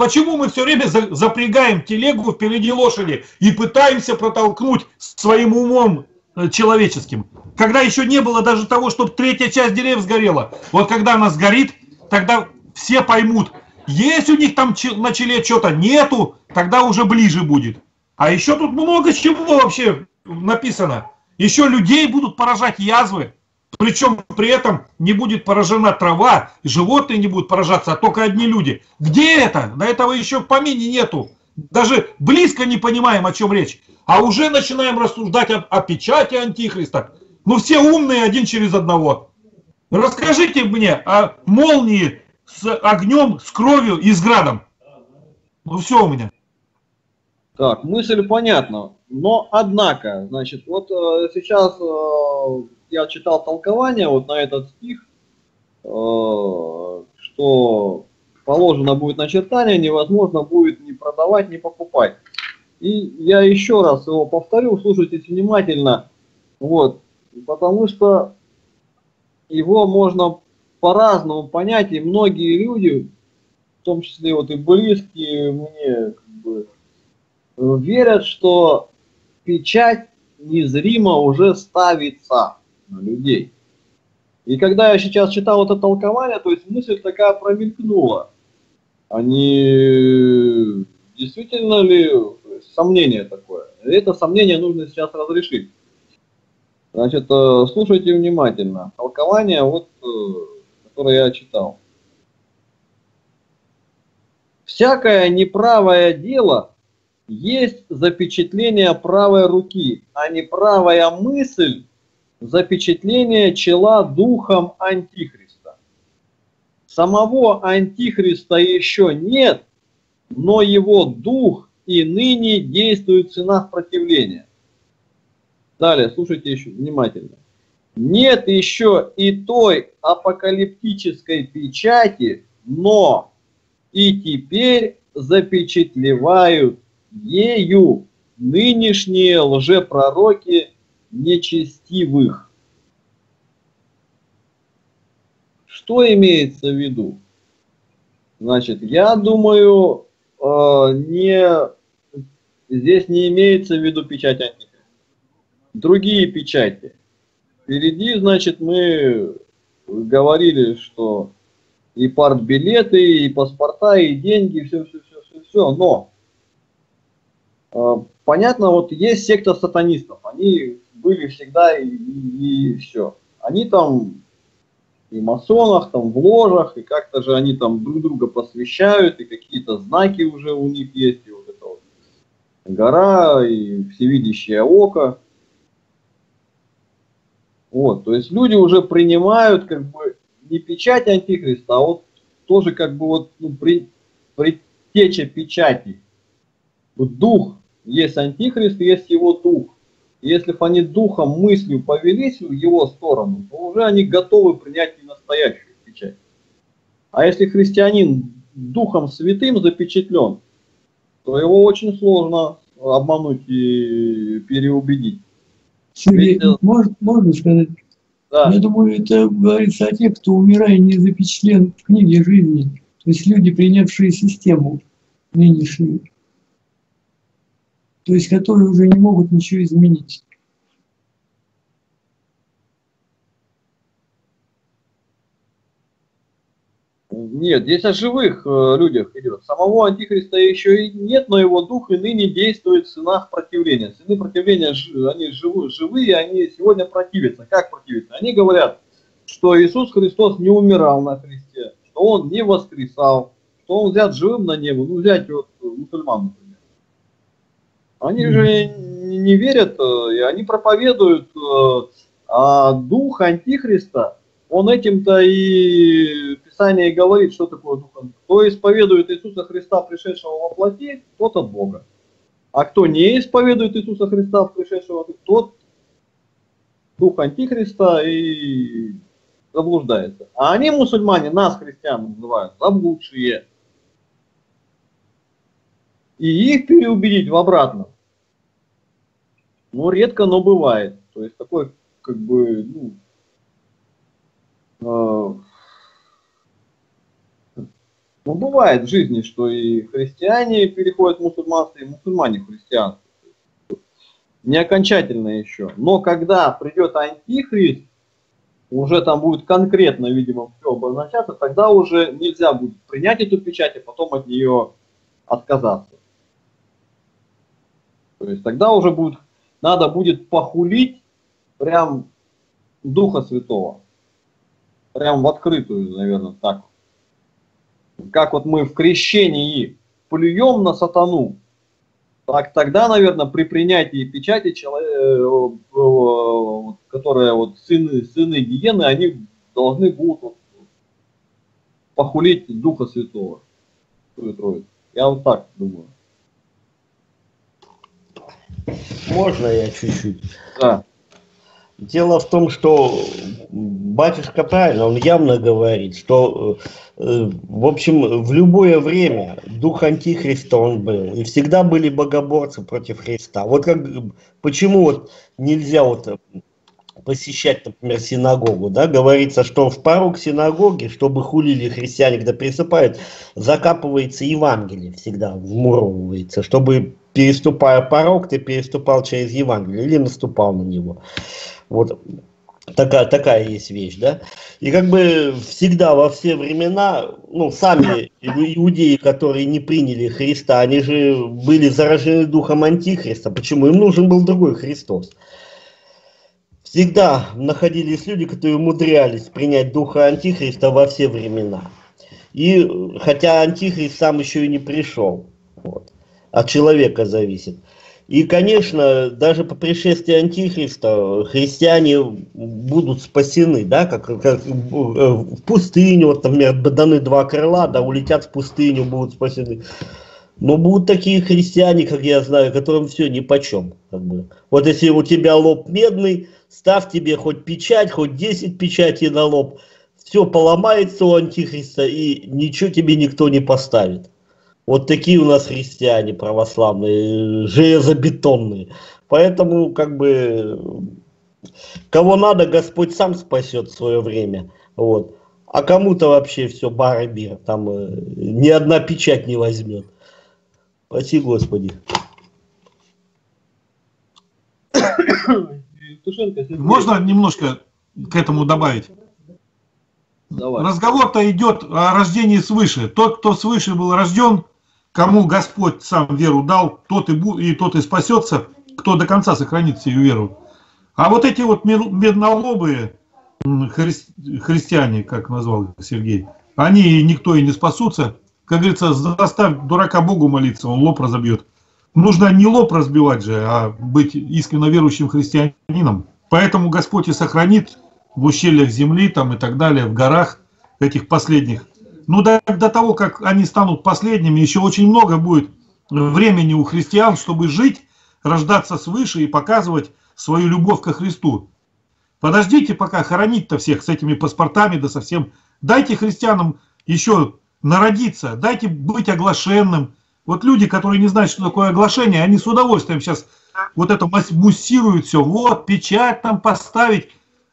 Почему мы все время запрягаем телегу впереди лошади и пытаемся протолкнуть своим умом человеческим? Когда еще не было даже того, чтобы третья часть деревьев сгорела. Вот когда она сгорит, тогда все поймут, есть у них там на челе что-то, нету, тогда уже ближе будет. А еще тут много чего вообще написано. Еще людей будут поражать язвы. Причем при этом не будет поражена трава, животные не будут поражаться, а только одни люди. Где это? До этого еще в помине нету. Даже близко не понимаем, о чем речь. А уже начинаем рассуждать о печати Антихриста. Ну все умные один через одного. Расскажите мне о молнии с огнем, с кровью и с градом. Ну все у меня. Так, мысль понятна. Но, однако, значит, вот сейчас я читал толкование вот на этот стих, что положено будет начертание, невозможно будет ни продавать, ни покупать. И я еще раз его повторю, слушайте внимательно, вот, потому что его можно по-разному понять, и многие люди, в том числе вот и близкие мне, как бы, верят, что печать незримо уже ставится на людей. И когда я сейчас читал это толкование, то есть мысль такая промелькнула. Они действительно ли сомнение такое? Это сомнение нужно сейчас разрешить. Значит, слушайте внимательно. Толкование, вот, которое я читал. Всякое неправое дело есть запечатление правой руки, а неправая мысль – запечатление чела духом Антихриста. Самого Антихриста еще нет, но его дух и ныне действует в ценах противления. Далее, слушайте еще внимательно. Нет еще и той апокалиптической печати, но и теперь запечатлевают ею нынешние лжепророки нечестивых. Что имеется в виду? Значит, я думаю, здесь не имеется в виду печать Антихриста. Другие печати. Впереди, значит, мы говорили, что и партбилеты, и паспорта, и деньги, все, но понятно, вот есть секта сатанистов, они были всегда и все. Они там и в масонах, там в ложах, и как-то же они там друг друга посвящают, и какие-то знаки уже у них есть, и вот это вот гора, и всевидящее око. Вот, то есть люди уже принимают как бы не печать Антихриста, а вот тоже как бы вот предтеча печати. Вот дух, есть Антихрист, есть его дух. Если бы они духом, мыслью повелись в его сторону, то уже они готовы принять и настоящую печать. А если христианин духом святым запечатлен, то его очень сложно обмануть и переубедить. Сергей, можно сказать? Да. Я думаю, это говорится о тех, кто, умирая, не запечатлен в книге жизни. То есть люди, принявшие систему нынешнюю. То есть которые уже не могут ничего изменить. Нет, здесь о живых людях идет. Самого Антихриста еще и нет, но его дух и ныне действует в сынах противления. Сыны противления, они живые, они сегодня противятся. Как противятся? Они говорят, что Иисус Христос не умирал на кресте, что Он не воскресал, что Он взят живым на небо. Ну, взять вот мусульман, например. Они же не верят, и они проповедуют, а дух Антихриста, он этим-то и Писание говорит, что такое дух. Кто исповедует Иисуса Христа, пришедшего во плоти, тот от Бога. А кто не исповедует Иисуса Христа, пришедшего, тот дух Антихриста и заблуждается. А они, мусульмане, нас, христиан, называют заблудшие. И их переубедить в обратном, ну, редко, но бывает. То есть такой, как бы, Ну, бывает в жизни, что и христиане переходят в мусульманство, и мусульмане в христианство. Не окончательно еще. Но когда придет антихрист, уже там будет конкретно, видимо, все обозначаться, тогда уже нельзя будет принять эту печать, а потом от нее отказаться. То есть тогда уже будет, надо будет похулить прям Духа Святого. Прям в открытую, наверное, так. Как вот мы в крещении плюем на сатану, так тогда, наверное, при принятии печати, которые вот сыны гиены, они должны будут вот похулить Духа Святого. Я вот так думаю. Можно я чуть-чуть? Да. Дело в том, что батюшка правильно, он явно говорит, что, в общем, в любое время дух антихриста он был, и всегда были богоборцы против Христа. Вот как, почему вот нельзя вот посещать, например, синагогу, да, говорится, что в порог синагоги, чтобы хулили христиане, когда присыпают, закапывается Евангелие, всегда вмуровывается, чтобы, переступая порог, ты переступал через Евангелие или наступал на него. Вот такая есть вещь, да. И как бы всегда во все времена, ну, сами иудеи, которые не приняли Христа, они же были заражены духом антихриста. Почему? Им нужен был другой Христос. Всегда находились люди, которые умудрялись принять духа антихриста во все времена. И хотя антихрист сам еще и не пришел, вот, от человека зависит. И, конечно, даже по пришествии антихриста христиане будут спасены, да, как в пустыню, вот, например, даны 2 крыла, да, улетят в пустыню, будут спасены. Но будут такие христиане, как я знаю, которым все нипочем. Как бы. Вот если у тебя лоб медный, ставь тебе хоть печать, хоть 10 печатей на лоб, все поломается у антихриста и ничего тебе никто не поставит. Вот такие у нас христиане православные, железобетонные. Поэтому, как бы, кого надо, Господь сам спасет в свое время. Вот. А кому-то вообще все бар и бир. Там ни одна печать не возьмет. Спаси Господи. Можно немножко к этому добавить? Давай. Разговор-то идет о рождении свыше. Тот, кто свыше был рожден, кому Господь сам веру дал, тот и спасется, кто до конца сохранит свою веру. А вот эти вот меднолобые христиане, как назвал Сергей, они никто и не спасутся. Как говорится, заставь дурака Богу молиться, он лоб разобьет. Нужно не лоб разбивать же, а быть искренне верующим христианином. Поэтому Господь и сохранит в ущельях земли там и так далее, в горах этих последних. Ну, до того, как они станут последними, еще очень много будет времени у христиан, чтобы жить, рождаться свыше и показывать свою любовь ко Христу. Подождите, пока хоронить-то всех с этими паспортами, да совсем. Дайте христианам еще народиться, дайте быть оглашенным. Вот люди, которые не знают, что такое оглашение, они с удовольствием сейчас вот это муссируют все. Вот, печать там поставить.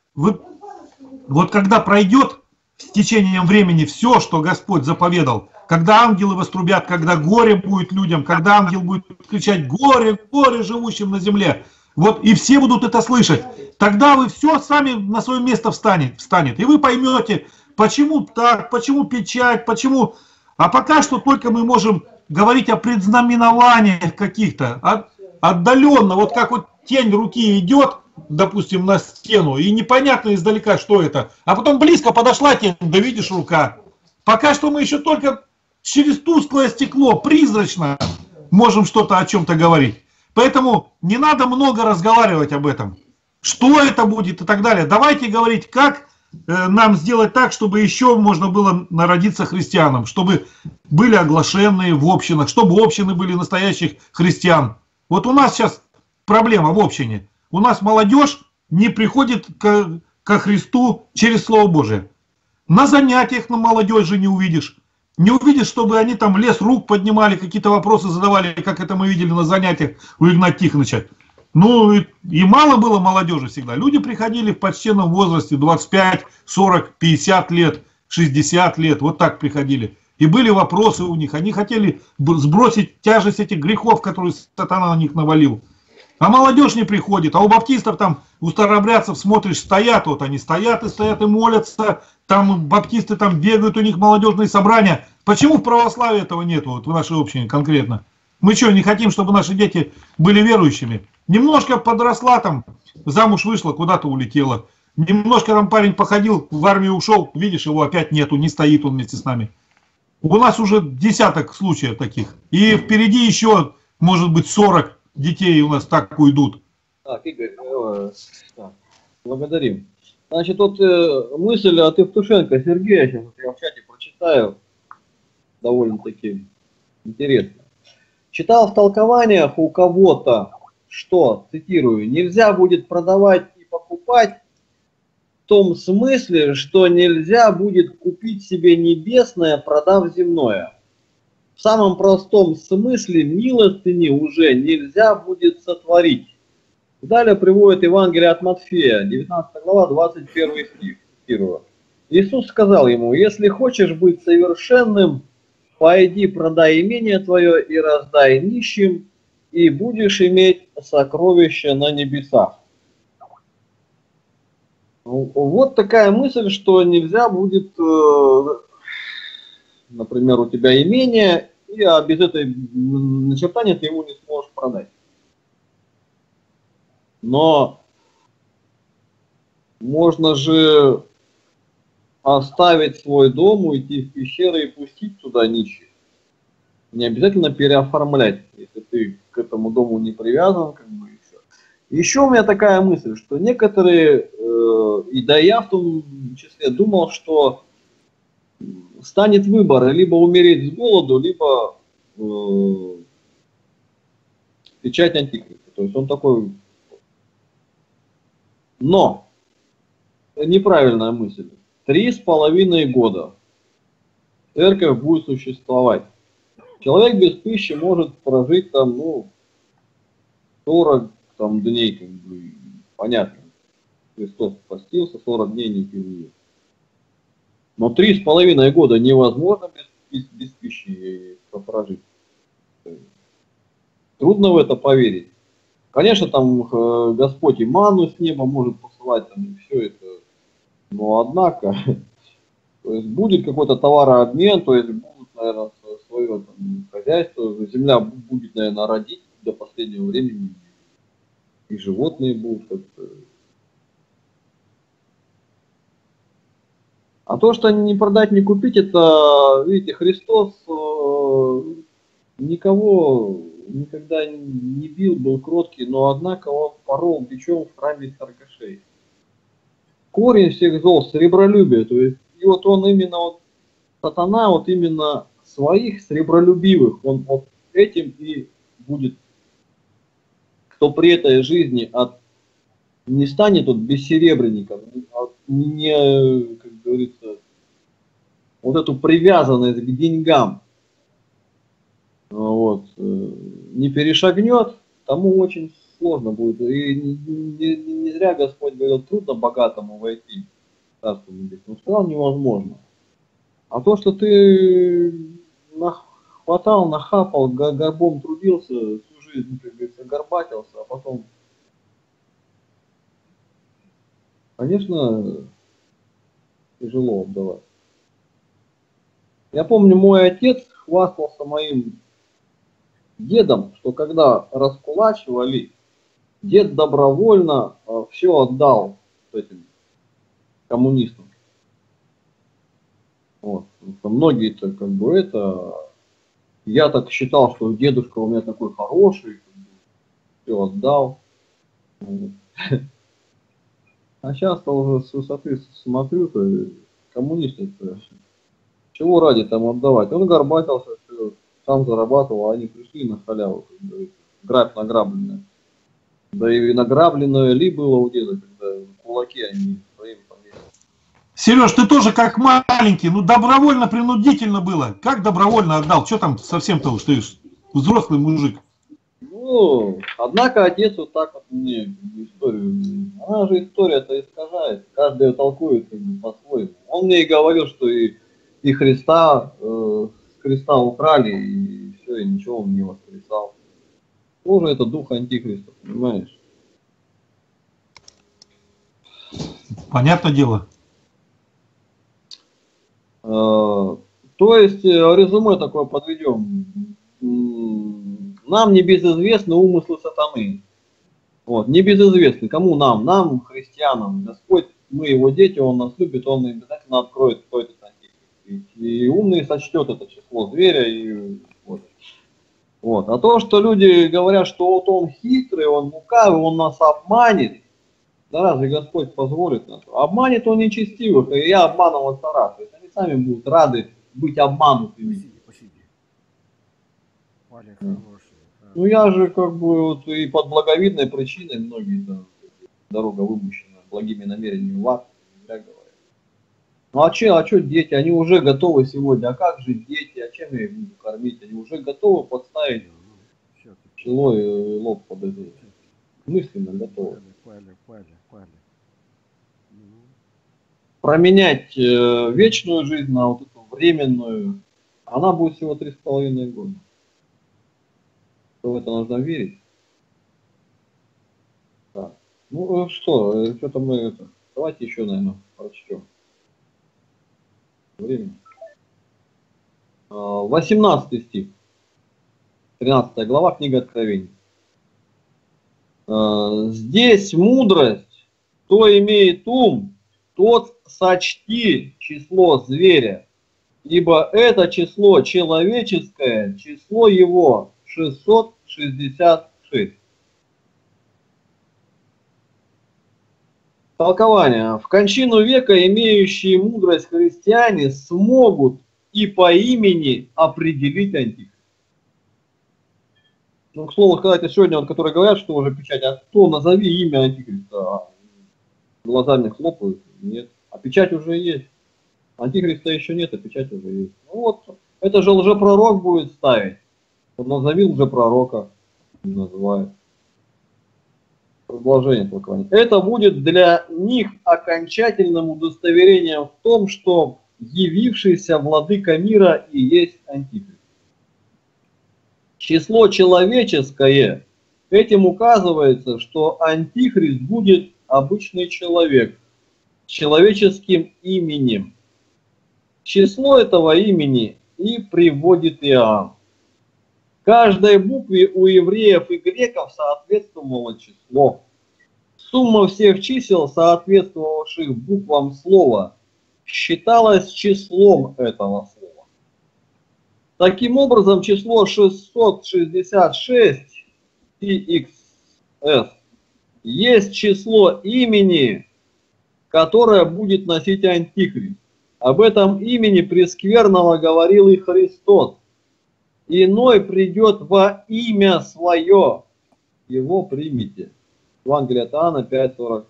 Вот когда пройдет с течением времени все, что Господь заповедал, когда ангелы вострубят, когда горе будет людям, когда ангел будет кричать «Горе, горе живущим на земле», вот, и все будут это слышать, тогда вы все сами на свое место встанет, и вы поймете, почему так, почему печать, почему... А пока что только мы можем говорить о предзнаменованиях каких-то, отдаленно, вот как вот тень руки идет, допустим, на стену, и непонятно издалека, что это. А потом близко подошла тень, да видишь рука. Пока что мы еще только через тусклое стекло, призрачно, можем что-то о чем-то говорить. Поэтому не надо много разговаривать об этом. Что это будет и так далее. Давайте говорить, как нам сделать так, чтобы еще можно было народиться христианам, чтобы были оглашенные в общинах, чтобы общины были настоящих христиан. Вот у нас сейчас проблема в общине. У нас молодежь не приходит ко Христу через Слово Божие. На занятиях на молодежи не увидишь. Не увидишь, чтобы они там лес рук поднимали, какие-то вопросы задавали, как это мы видели на занятиях у Игната Тихоновича. Ну и мало было молодежи всегда. Люди приходили в почтенном возрасте 25, 40, 50 лет, 60 лет. Вот так приходили. И были вопросы у них. Они хотели сбросить тяжесть этих грехов, которые сатана на них навалил. А молодежь не приходит. А у баптистов там, у старообрядцев смотришь, стоят. Вот они стоят и молятся. Там баптисты там бегают, у них молодежные собрания. Почему в православии этого нету, вот в нашей общине конкретно? Мы что, не хотим, чтобы наши дети были верующими? Немножко подросла там, замуж вышла, куда-то улетела. Немножко там парень походил, в армию ушел, видишь, его опять нету, не стоит он вместе с нами. У нас уже десяток случаев таких. И впереди еще, может быть, 40 детей у нас так уйдут. Так, Игорь, так, благодарим. Значит, вот мысль от Евтушенко Сергея, сейчас я в чате прочитаю, довольно-таки интересно. Читал в толкованиях у кого-то, что, цитирую, нельзя будет продавать и покупать в том смысле, что нельзя будет купить себе небесное, продав земное. В самом простом смысле милостыни уже нельзя будет сотворить. Далее приводит Евангелие от Матфея, 19 глава, 21 стих. Цитирую. Иисус сказал ему, если хочешь быть совершенным, пойди продай имение твое и раздай нищим, и будешь иметь сокровища на небесах. Вот такая мысль, что нельзя будет, например, у тебя имение, а без этой начертания ты его не сможешь продать. Но можно же оставить свой дом, уйти в пещеры и пустить туда нищих. Не обязательно переоформлять, если ты к этому дому не привязан, как бы и все. Еще у меня такая мысль, что некоторые, и да я в том числе думал, что станет выбор, либо умереть с голоду, либо печать антикриста. То есть он такой. Но неправильная мысль. 3,5 года церковь будет существовать. Человек без пищи может прожить там, 40 там, дней, как бы, понятно. Христос постился, 40 дней не пил ее. Но 3,5 года невозможно без пищи прожить. Трудно в это поверить. Конечно, там Господь и ману с неба может посылать, там, и все это. Но однако, то есть будет какой-то товарообмен, то есть будут, наверное, свое там, хозяйство, земля будет, наверное, родить до последнего времени, и животные будут как-то. А то, что не продать, не купить, это, видите, Христос никого никогда не бил, был кроткий, но однако он порол бичом в храме торгашей. Корень всех зол, сребролюбие, то есть, и вот он именно, вот, сатана, вот именно своих сребролюбивых, он вот этим и будет, кто при этой жизни не станет вот бессеребренником, не, как говорится, вот эту привязанность к деньгам, вот, не перешагнет, тому очень сложно будет. И не зря Господь говорил, трудно богатому войти в Царство Небесное. Он сказал, невозможно. А то, что ты хватал, нахапал, горбом трудился, всю жизнь, как говорится, горбатился, а потом, конечно, тяжело отдавать. Я помню, мой отец хвастался моим дедом, что когда раскулачивали, дед добровольно все отдал этим коммунистам. Вот. Многие-то как бы это... Я так считал, что дедушка у меня такой хороший, все отдал. Вот. А сейчас-то уже с высоты смотрю, то коммунисты чего ради там отдавать? Он горбатился, все, сам зарабатывал, а они пришли на халяву, грабь награбленное. Да и награбленное ли было у деда, когда кулаки они своим повесили. Сереж, ты тоже как маленький, добровольно-принудительно было. Как добровольно отдал? Что там совсем-то уж ты взрослый мужик? Ну, однако отец вот так вот мне историю, она же история-то искажает, каждый ее толкует как бы по-своему. Он мне и говорил, что и Христа Христа украли, и все, и ничего он не воскресал. Тоже это дух антихриста, понимаешь? Понятное дело. То есть, резюме такое подведем. Нам небезызвестны умыслы сатаны. Вот, небезызвестны. Кому нам? Нам, христианам. Господь, мы его дети, он нас любит, он обязательно откроет, кто этот антихрист. И умный сочтет это число зверя. И вот. Вот. А то, что люди говорят, что вот он хитрый, он лукавый, он нас обманет. Да разве Господь позволит нас? Обманет он нечестивых, и я обманываться рад. То есть они сами будут рады быть обманутыми. Ну я же как бы вот и под благовидной причиной многие дорога вымощена благими намерениями в ад, говорят. Ну а что дети? Они уже готовы сегодня. А как же дети? А чем я их буду кормить? Они уже готовы подставить чело и лоб под это. Мысленно готовы. Променять вечную жизнь на вот эту временную, она будет всего 3,5 года. В это нужно верить. Так. Ну что, что-то мы это. Давайте еще, наверное, прочтем. Время. 18 стих. 13 глава, книга Откровений. Здесь мудрость, кто имеет ум, тот сочти число зверя, ибо это число человеческое, число его 666. Толкование. В кончину века имеющие мудрость христиане смогут и по имени определить антихриста. Ну, к слову сказать, сегодня, вот, которые говорят, что уже печать, а кто назови имя антихриста? Глазами хлопают? Нет. А печать уже есть. Антихриста еще нет, а печать уже есть. Ну вот, это же лжепророк будет ставить. Он назови лжепророка, называет. Продолжение толкования. Это будет для них окончательным удостоверением в том, что явившийся владыка мира и есть антихрист. Число человеческое, этим указывается, что антихрист будет обычный человек с человеческим именем. Число этого имени и приводит Иоанн. Каждой букве у евреев и греков соответствовало число. Сумма всех чисел, соответствовавших буквам слова, считалась числом этого слова. Таким образом, число 666 TXS есть число имени, которое будет носить антихрист. Об этом имени прескверного говорил и Христос. Иной придет во имя свое, его примите. Евангелие от Иоанна 5:43.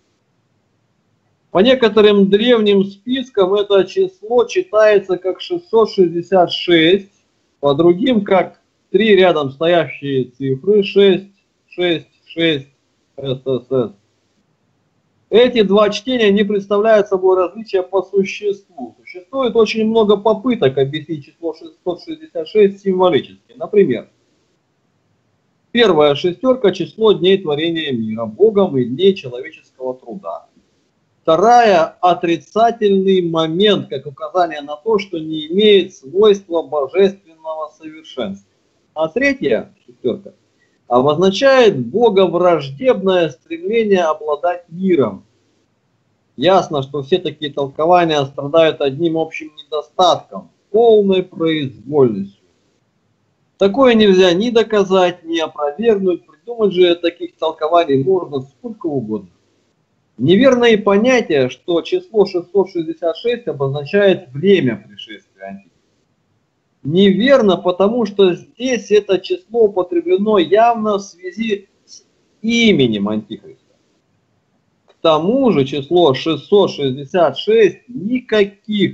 По некоторым древним спискам это число читается как 666, по другим как 3 рядом стоящие цифры 6, 6, 6, ССС. Эти два чтения не представляют собой различия по существу. Существует очень много попыток объяснить число 666 символически. Например, первая шестерка – число дней творения мира, Богом и дней человеческого труда. Вторая – отрицательный момент, как указание на то, что не имеет свойства божественного совершенства. А третья шестерка обозначает боговраждебное стремление обладать миром. Ясно, что все такие толкования страдают одним общим недостатком – полной произвольностью. Такое нельзя ни доказать, ни опровергнуть, придумать же таких толкований можно сколько угодно. Неверно и понятие, что число 666 обозначает время пришествия антихриста. Неверно, потому что здесь это число употреблено явно в связи с именем антихриста. К тому же число 666 никак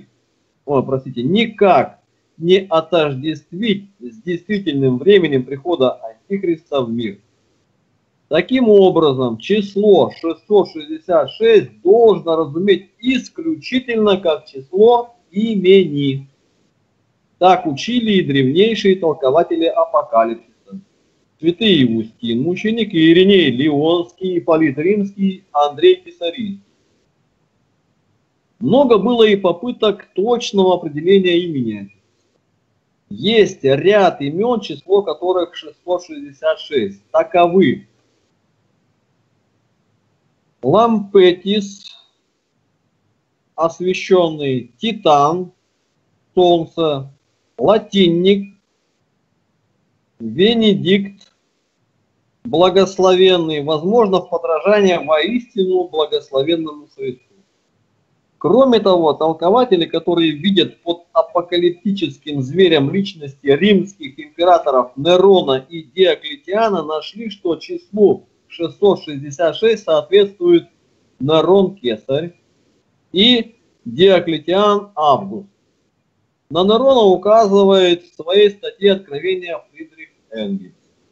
не отождествить с действительным временем прихода антихриста в мир. Таким образом, число 666 должно разуметь исключительно как число имени. Так учили и древнейшие толкователи апокалипсиса. Святые Иустин, мученик Ириней Лионский, Ипполит Римский, Андрей Кесарийский. Много было и попыток точного определения имени. Есть ряд имен, число которых 666. Таковы: Лампетис, освященный, Титан, Солнце, Латинник, Венедикт, благословенный, возможно, в подражание воистину благословенному средству. Кроме того, толкователи, которые видят под апокалиптическим зверем личности римских императоров Нерона и Диоклетиана, нашли, что числу 666 соответствует Нерон Кесарь и Диоклетиан Август. На Нерона указывает в своей статье «Откровение» Фридрих Энгельс.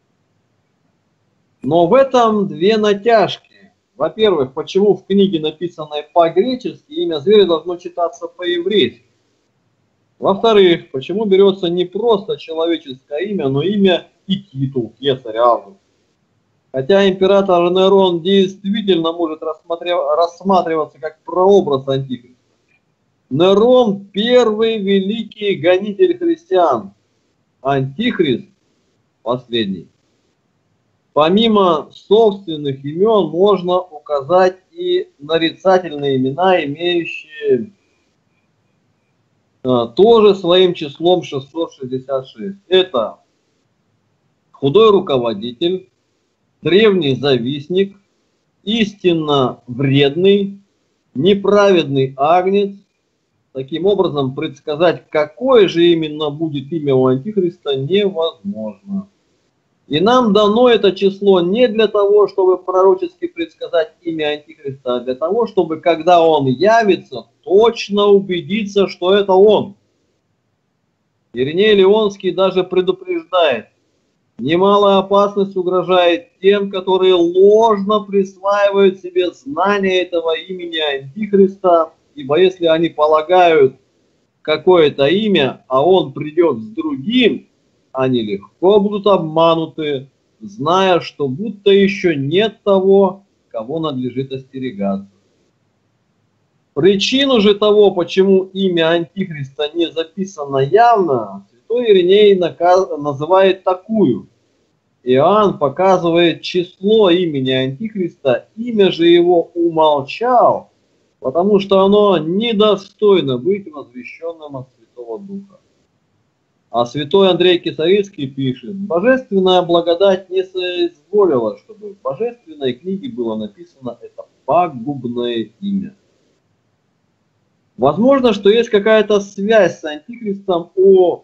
Но в этом две натяжки. Во-первых, почему в книге, написанной по-гречески, имя зверя должно читаться по-еврейски? Во-вторых, почему берется не просто человеческое имя, но имя и титул Кесарь Август? Хотя император Нерон действительно может рассматриваться как прообраз антихриста. Нерон – первый великий гонитель христиан, антихрист – последний. Помимо собственных имен можно указать и нарицательные имена, имеющие тоже своим числом 666. Это худой руководитель, древний завистник, истинно вредный, неправедный агнец. Таким образом, предсказать, какое же именно будет имя у антихриста, невозможно. И нам дано это число не для того, чтобы пророчески предсказать имя антихриста, а для того, чтобы, когда он явится, точно убедиться, что это он. Ириней Лионский даже предупреждает: немалая опасность угрожает тем, которые ложно присваивают себе знание этого имени антихриста, ибо если они полагают какое-то имя, а он придет с другим, они легко будут обмануты, зная, что будто еще нет того, кого надлежит остерегаться. Причину же того, почему имя антихриста не записано явно, святой Ириней называет такую. Иоанн показывает число имени антихриста, имя же его умолчал, потому что оно недостойно быть возвещенным от Святого Духа. А святой Андрей Кесарийский пишет: божественная благодать не соизволила, чтобы в божественной книге было написано это пагубное имя. Возможно, что есть какая-то связь с антихристом у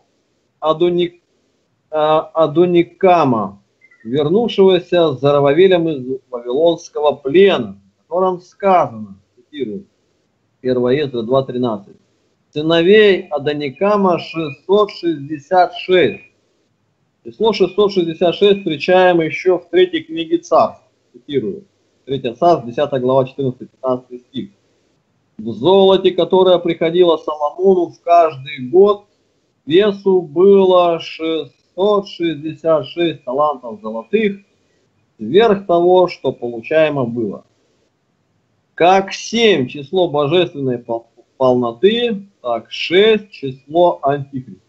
Адоникама, вернувшегося с Зарававелем из Вавилонского плена, в котором сказано, цитирую, 1 Ездра 2.13, сыновей Адоникама 666. Число 666 встречаем еще в 3 книге Царств. Цитирую. 3 Царств, 10 глава, 14-15 стих. В золоте, которое приходило Соломону в каждый год, весу было 666 талантов золотых, сверх того, что получаемо было. Как 7 число божественной полноты, так 6 число антихриста.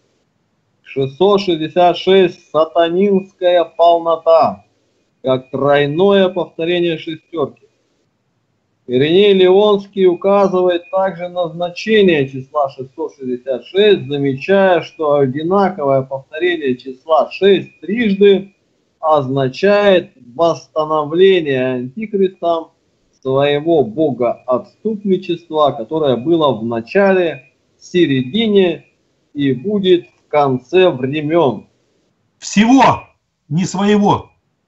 666 сатанинская полнота, как тройное повторение шестерки. Ириней Лионский указывает также на значение числа 666, замечая, что одинаковое повторение числа 6 трижды означает восстановление антихристом своего богоотступничества, которое было в начале, середине и будет в конце времен. Всего, не своего.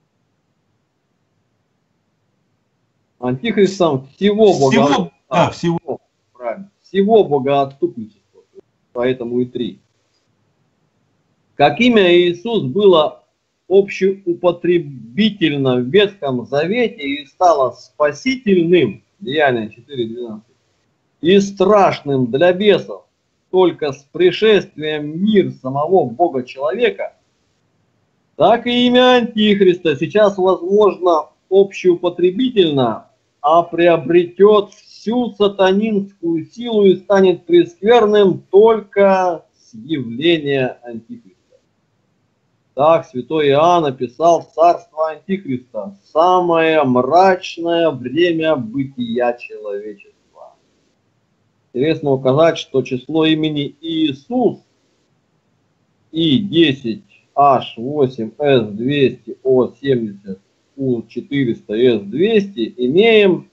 Антихристом всего богоотступничества, поэтому и 3. Как имя Иисус было общеупотребительно в Ветхом Завете и стало спасительным, Деяния 4.12, и страшным для бесов, только с пришествием мир самого Бога-человека, так и имя Антихриста сейчас, возможно, общеупотребительно, а приобретет всю сатанинскую силу и станет прескверным только с явления Антихриста. Так святой Иоанн описал царство Антихриста, самое мрачное время бытия человечества. Интересно указать, что число имени Иисус И10H8S200O70U400S200 имеем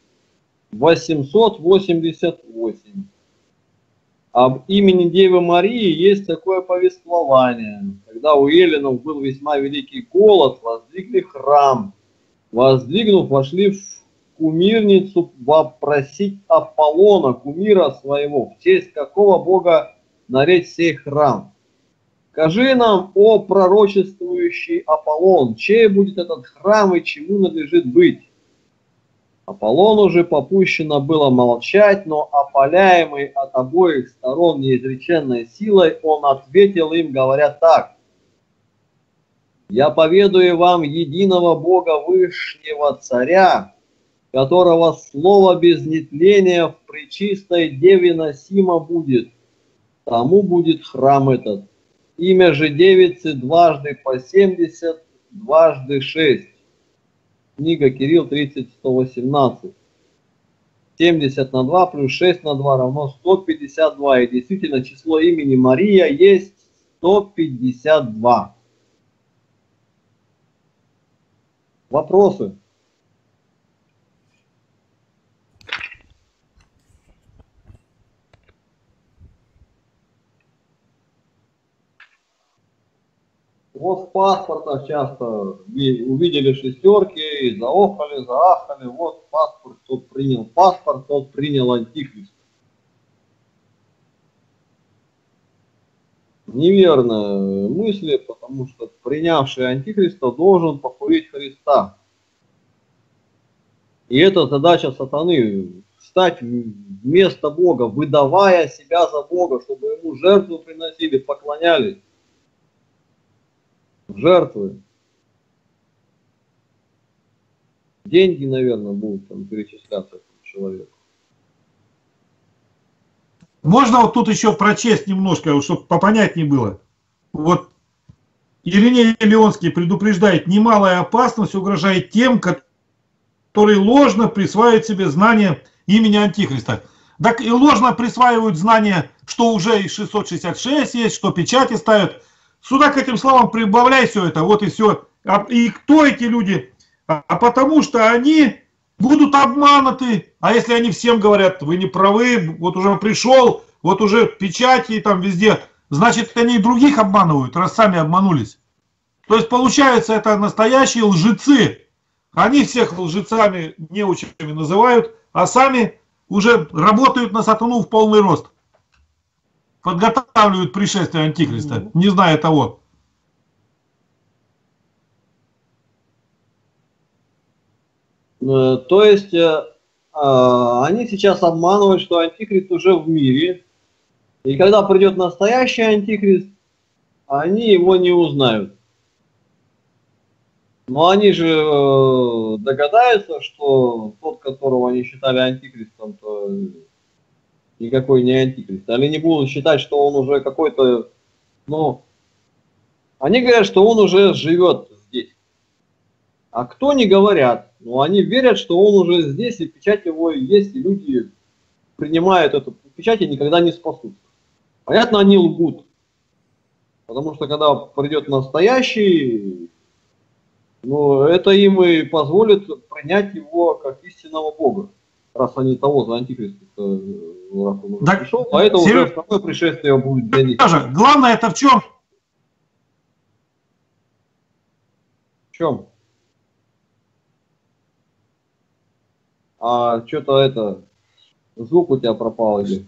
888. Об имени Девы Марии есть такое повествование. Когда у эллинов был весьма великий голод, воздвигли храм. Воздвигнув, вошли в кумирницу вопросить Аполлона, кумира своего, в честь какого бога наречь сей храм. Скажи нам, о пророчествующий Аполлон, чей будет этот храм и чему надлежит быть? Аполлону же попущено было молчать, но опаляемый от обоих сторон неизреченной силой, он ответил им, говоря так: «Я поведаю вам единого Бога Вышнего Царя, которого слово без нетления в пречистой Деве носимо будет, тому будет храм этот. Имя же девицы дважды по 70, дважды 6. Книга Кирилл 30:118. 70 на 2 плюс 6 на 2 равно 152. И действительно число имени Мария есть 152. Вопросы? Вот в паспортах часто увидели шестерки и заохали, заахали. Вот паспорт, тот принял паспорт, тот принял антихрист. Неверно мысли, потому что принявший антихриста должен покурить Христа. И это задача сатаны — встать вместо Бога, выдавая себя за Бога, чтобы ему жертву приносили, поклонялись. Жертвы. Деньги, наверное, будут там перечисляться этому человеку. Можно вот тут еще прочесть немножко, чтобы попонятнее было. Вот Ириней Леонский предупреждает: немалая опасность угрожает тем, которые ложно присваивают себе знание имени Антихриста. Так и ложно присваивают знание, что уже и 666 есть, что печати ставят. Сюда к этим словам прибавляй все это, вот и все. И кто эти люди? Потому что они будут обмануты. А если они всем говорят: вы не правы, вот уже пришел, вот уже печати там везде, значит, они и других обманывают, раз сами обманулись. То есть получается, это настоящие лжецы. Они всех лжецами, неучами называют, а сами уже работают на сатану в полный рост. Подготавливают пришествие Антихриста, не зная того. То есть они сейчас обманывают, что Антихрист уже в мире. И когда придет настоящий Антихрист, они его не узнают. Но они же догадаются, что тот, которого они считали Антихристом, то никакой не Антихрист. Они не будут считать, что он уже какой-то, ну, они говорят, что он уже живет здесь. А кто не говорят? Ну, они верят, что он уже здесь, и печать его есть, и люди принимают эту печать и никогда не спасутся. Понятно, они лгут. Потому что когда придет настоящий, ну, это им и позволит принять его как истинного Бога. Раз они того за Антихриста пришел, поэтому уже второе пришествие будет для них. Главное это в чем? В чем? А что-то это, звук у тебя пропал или?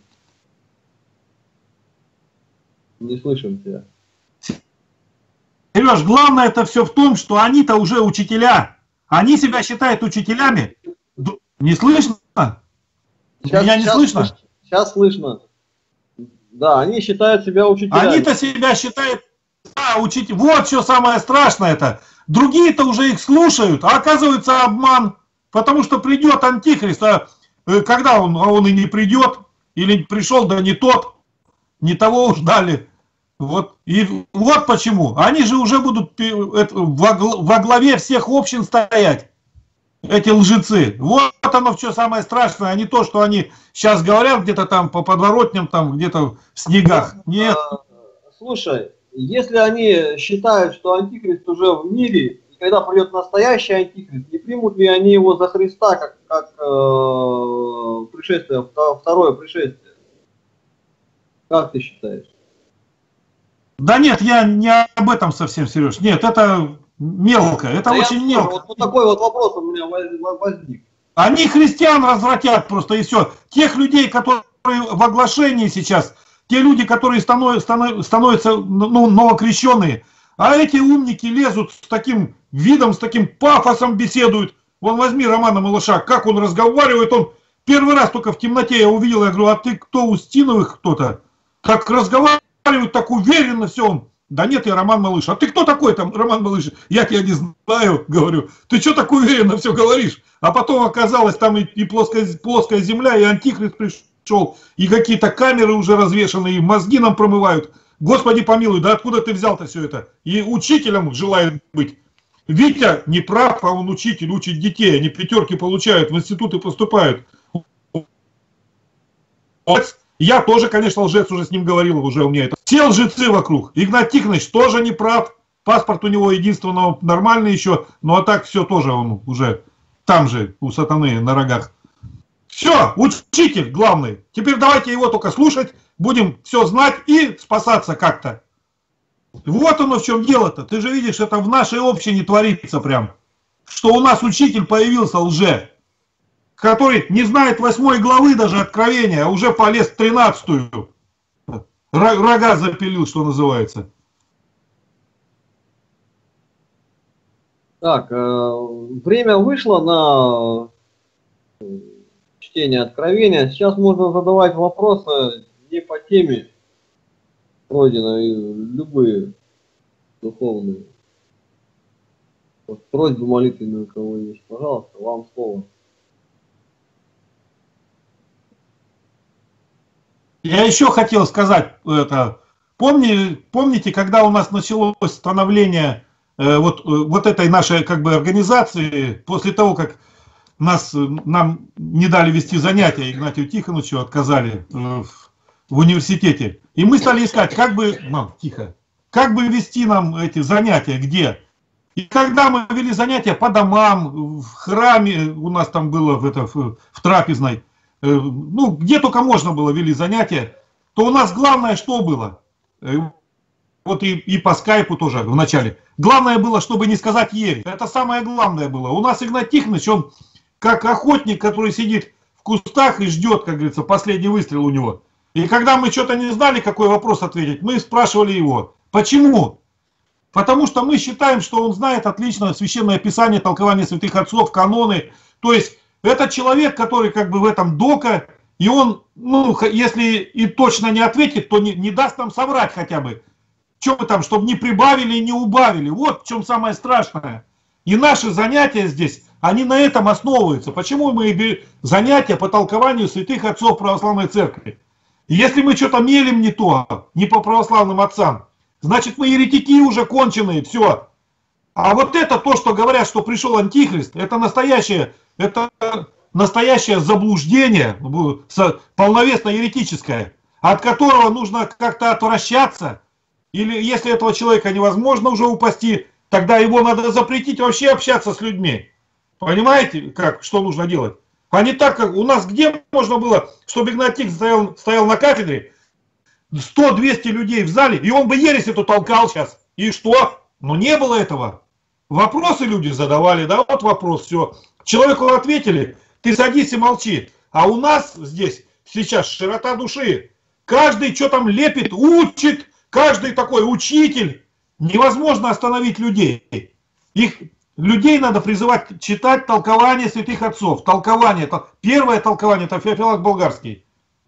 Не слышим тебя. Сереж, главное это все в том, что они-то уже учителя. Они себя считают учителями. Не слышно? Сейчас, Меня не слышно? Сейчас слышно. Да, они считают себя учителями. Они-то себя считают, да, учитель. Вот что самое страшное это. Другие-то уже их слушают, а оказывается обман. Потому что придет антихрист, а когда он и не придет, или пришел, да не тот, не того ждали. Вот. И вот почему. Они же уже будут во главе всех общин стоять. Эти лжецы. Вот оно что самое страшное, а не то, что они сейчас говорят где-то там по подворотням, там где-то в снегах. Нет. Слушай, если они считают, что антихрист уже в мире, и когда придет настоящий антихрист, не примут ли они его за Христа, как пришествие, второе пришествие? Как ты считаешь? Да нет, я не об этом совсем, Сереж. Нет, это мелко, это Да очень мелко. Вот такой вот вопрос у меня возник. Они христиан развратят просто и все. Тех людей, которые в оглашении сейчас, те люди, которые становятся новокрещенные, а эти умники лезут с таким видом, с таким пафосом беседуют. Вон возьми Романа Малыша, как он разговаривает, он первый раз только в темноте я увидел, я говорю, а ты кто, Устиновых кто-то? Так разговаривает, так уверенно все он. Да нет, я Роман Малыш. А ты кто такой там, Роман Малыш? Я тебя не знаю, говорю. Ты что так уверенно все говоришь? А потом оказалось, там и плоская земля, и антихрист пришел, и какие-то камеры уже развешаны, и мозги нам промывают. Господи помилуй, да откуда ты взял-то все это? И учителем желает быть. Витя не прав, а он учитель, учит детей. Они пятерки получают, в институты поступают. Я тоже, конечно, лжец, уже с ним говорил, уже у меня это. Все лжецы вокруг. Игнат Тихонович тоже не прав. Паспорт у него единственного нормальный еще. Ну а так все тоже он уже там же, у сатаны на рогах. Все, учитель главный. Теперь давайте его только слушать. Будем все знать и спасаться как-то. Вот оно в чем дело-то. Ты же видишь, это в нашей общине творится прям. Что у нас учитель появился лже. Который не знает 8 главы даже Откровения, а уже полез в 13-ю. Рога запилил, что называется. Так, время вышло на чтение Откровения. Сейчас можно задавать вопросы не по теме пройденной, любые духовные. Вот, просьбу молитвенную, у кого есть, пожалуйста, вам слово. Я еще хотел сказать, это, помните, когда у нас началось становление вот этой нашей как бы организации, после того, как нам не дали вести занятия, Игнатию Тихоновичу отказали в университете, и мы стали искать, как бы вести нам эти занятия, где. И когда мы вели занятия по домам, в храме, у нас там было в трапезной, ну, где только можно было вели занятия, то у нас главное что было? Вот и по скайпу тоже в начале. Главное было, чтобы не сказать ересь. Это самое главное было. У нас Игнат Тихонович, он как охотник, который сидит в кустах и ждет, как говорится, последний выстрел у него. И когда мы что-то не знали, какой вопрос ответить, мы спрашивали его. Почему? Потому что мы считаем, что он знает отлично Священное Писание, толкование святых отцов, каноны. То есть это человек, который как бы в этом дока, и он, ну, если и точно не ответит, то не даст нам соврать хотя бы. Что мы там, чтобы не прибавили и не убавили. Вот в чем самое страшное. И наши занятия здесь, они на этом основываются. Почему мы занятия по толкованию святых отцов православной церкви? Если мы что-то мелим не то, не по православным отцам, значит мы еретики уже конченые, все. А вот это то, что говорят, что пришел антихрист, это настоящее заблуждение, полновесно еретическое, от которого нужно как-то отвращаться. Или если этого человека невозможно уже упасти, тогда его надо запретить вообще общаться с людьми. Понимаете, что нужно делать? А не так, как у нас где можно было, чтобы Игнат Тихонович стоял на кафедре, 100-200 людей в зале, и он бы ересь эту толкал сейчас. И что? Ну не было этого. Вопросы люди задавали, да, вот вопрос, все. Человеку ответили, ты садись и молчи. А у нас здесь сейчас широта души. Каждый что там лепит, учит, каждый такой учитель. Невозможно остановить людей. Людей надо призывать читать толкование святых отцов. Толкование, первое толкование, это Феофилак Болгарский.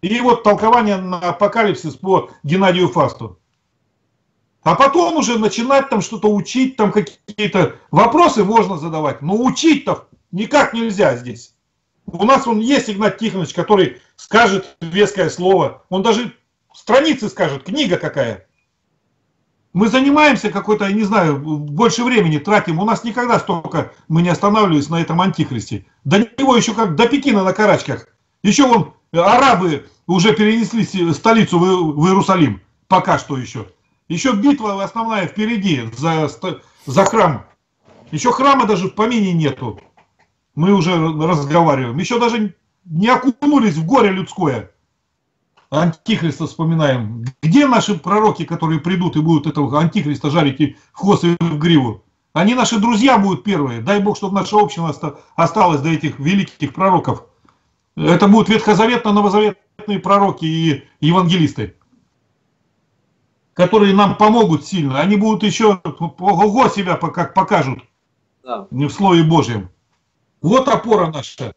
И вот толкование на апокалипсис по Геннадию Фасту. А потом уже начинать там что-то учить, там какие-то вопросы можно задавать, но учить-то никак нельзя здесь. У нас он есть Игнат Тихонович, который скажет веское слово, он даже страницы скажет, книга какая. Мы занимаемся какой-то, я не знаю, больше времени тратим, у нас никогда столько мы не останавливались на этом антихристе. До него еще как до Пекина на карачках. Еще вон арабы уже перенесли столицу в Иерусалим, пока что еще. Еще битва основная впереди за храм. Еще храма даже в помине нету. Мы уже разговариваем. Еще даже не окунулись в горе людское. Антихриста вспоминаем. Где наши пророки, которые придут и будут этого антихриста жарить и в хвост и в гриву? Они наши друзья будут первые. Дай Бог, чтобы наша община осталась до этих великих пророков. Это будут ветхозаветно-новозаветные пророки и евангелисты, которые нам помогут сильно. Они будут еще ого себя как покажут, да, не в Слове Божьем. Вот опора наша.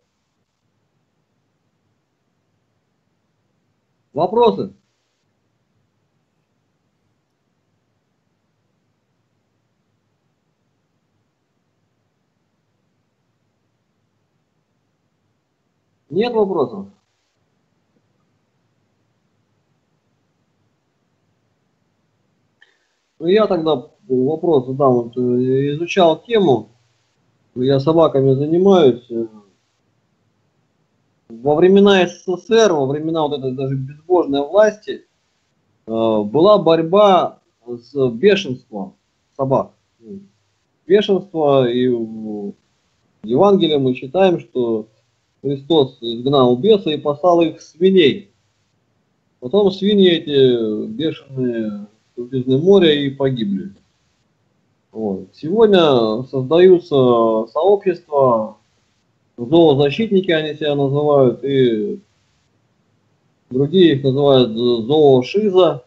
Вопросы? Нет вопросов? Ну, я тогда вопрос задам. Вот, изучал тему, я собаками занимаюсь. Во времена СССР, во времена вот этой даже безбожной власти, была борьба с бешенством собак. Бешенство, и в Евангелии мы читаем, что Христос изгнал беса и послал их в свиней. Потом свиньи эти бешеные в бездне моря и погибли. Вот. Сегодня создаются сообщества, зоозащитники они себя называют, и другие их называют зоошиза,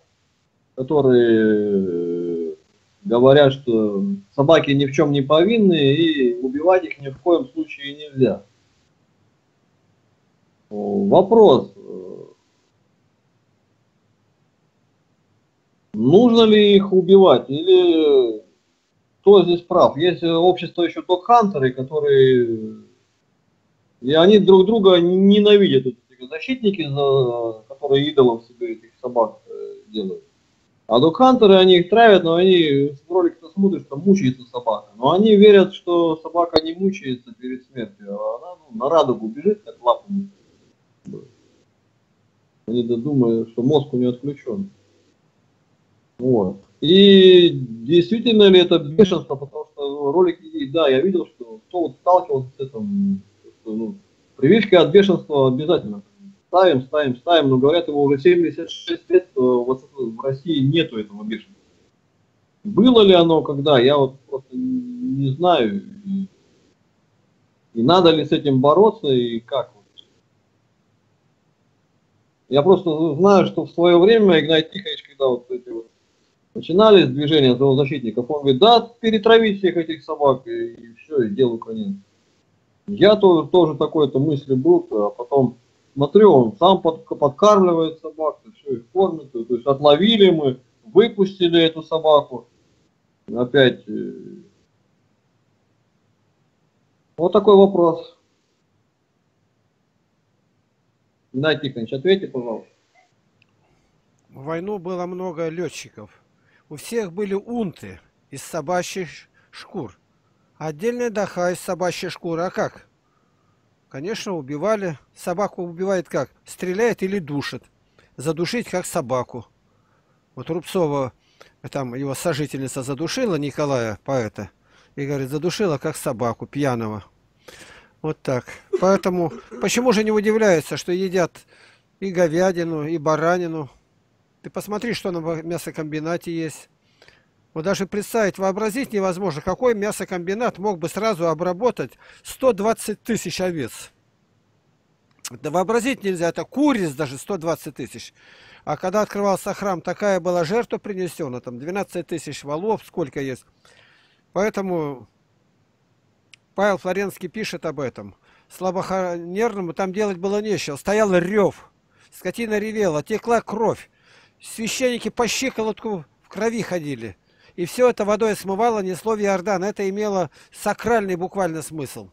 которые говорят, что собаки ни в чем не повинны и убивать их ни в коем случае нельзя. Вопрос. Нужно ли их убивать или кто здесь прав? Есть общество еще догхантеры, которые... И они друг друга ненавидят, эти защитники, которые идолов себе этих собак делают. А догхантеры, они их травят, но они в ролик-то смотрят, что мучается собака. Но они верят, что собака не мучается перед смертью, а она на радугу бежит, как лапами. Они думают, что мозг у нее отключен. Вот. И действительно ли это бешенство, потому что ролики, да, я видел, что кто вот сталкивался с этим, что, ну, прививки от бешенства обязательно. Ставим, но говорят, его уже 76 лет в России нету этого бешенства. Было ли оно когда, я вот просто не знаю. И надо ли с этим бороться, и как. Я просто знаю, что в свое время Игнат Тихонович, когда вот эти вот начинались движения зоозащитников, он говорит, да, перетравить всех этих собак, и все, и делу конец. Я тоже такой-то мысли был, а потом смотрю, он сам подкармливает собак, все их кормит, то есть отловили мы, выпустили эту собаку, опять. Вот такой вопрос. Игнат Тихонович, ответьте, пожалуйста. В войну было много летчиков. У всех были унты из собачьих шкур. Отдельная даха из собачьей шкуры. А как? Конечно, убивали. Собаку убивает как? Стреляет или душит. Задушить как собаку. Вот Рубцова, там его сожительница задушила, Николая, поэта, и говорит, задушила как собаку, пьяного. Вот так. Поэтому, почему же не удивляются, что едят и говядину, и баранину? Ты посмотри, что на мясокомбинате есть. Вот даже представить, вообразить невозможно, какой мясокомбинат мог бы сразу обработать 120 тысяч овец. Да вообразить нельзя, это куриц даже 120 тысяч. А когда открывался храм, такая была жертва принесена, там 12 тысяч валов, сколько есть. Поэтому Павел Флоренский пишет об этом. Слабонервному там делать было нечего. Стоял рев. скотина ревела, текла кровь. Священники по щиколотку в крови ходили. И все это водой смывало, несло в Иордан. Это имело сакральный буквально смысл.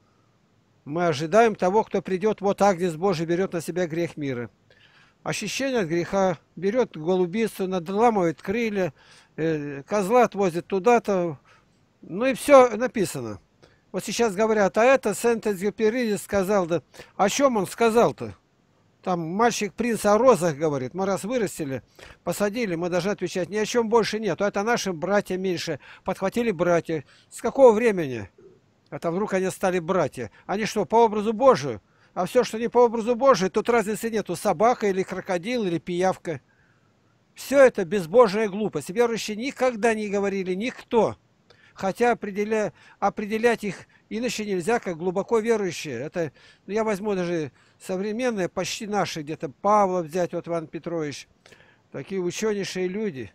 Мы ожидаем того, кто придет, вот Агнец Божий берет на себя грех мира. Очищение от греха, берет голубицу, надламывает крылья, козла отвозит туда-то. Ну и все написано. Вот сейчас говорят, а это Сент-Экзюпери сказал, да. О чем он сказал-то? Там мальчик-принц о розах говорит. Мы раз вырастили, посадили, мы должны отвечать. Ни о чем больше нет. Это наши братья меньше. Подхватили братья. С какого времени? Это вдруг они стали братья. Они что, по образу Божию? А все, что не по образу Божию, тут разницы нету. Собака или крокодил или пиявка. Все это безбожная глупость. Верующие никогда не говорили никто. Хотя определять их иначе нельзя, как глубоко верующие. Это, ну, я возьму даже современные, почти наши, где-то Павла взять, вот Иван Петрович. Такие ученейшие люди.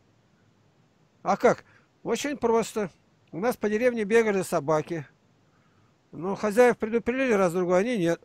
А как? Очень просто. У нас по деревне бегали собаки. Но хозяев предупредили раз-другой, они нет.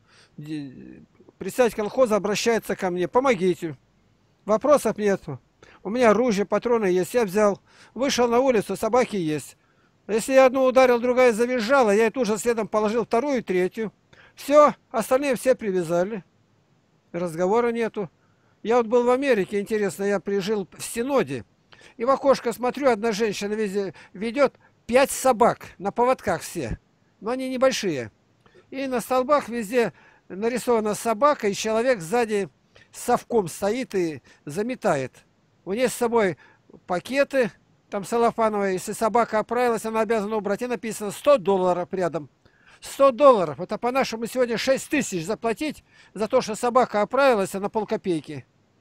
Председатель колхоза обращается ко мне. Помогите. Вопросов нету. У меня оружие, патроны есть. Я взял. Вышел на улицу, собаки есть. Если я одну ударил, другая завизжала, я тут же следом положил вторую и третью. Все, остальные все привязали. Разговора нету. Я вот был в Америке, интересно, я прижил в Синоде. И в окошко смотрю, одна женщина ведет 5 собак на поводках все. Но они небольшие. И на столбах везде нарисована собака, и человек сзади с совком стоит и заметает. У нее с собой пакеты, там целлофановые. Если собака оправилась, она обязана убрать. И написано $100 рядом. $100. Это по-нашему сегодня 6 тысяч заплатить за то, что собака оправилась на полкопейки.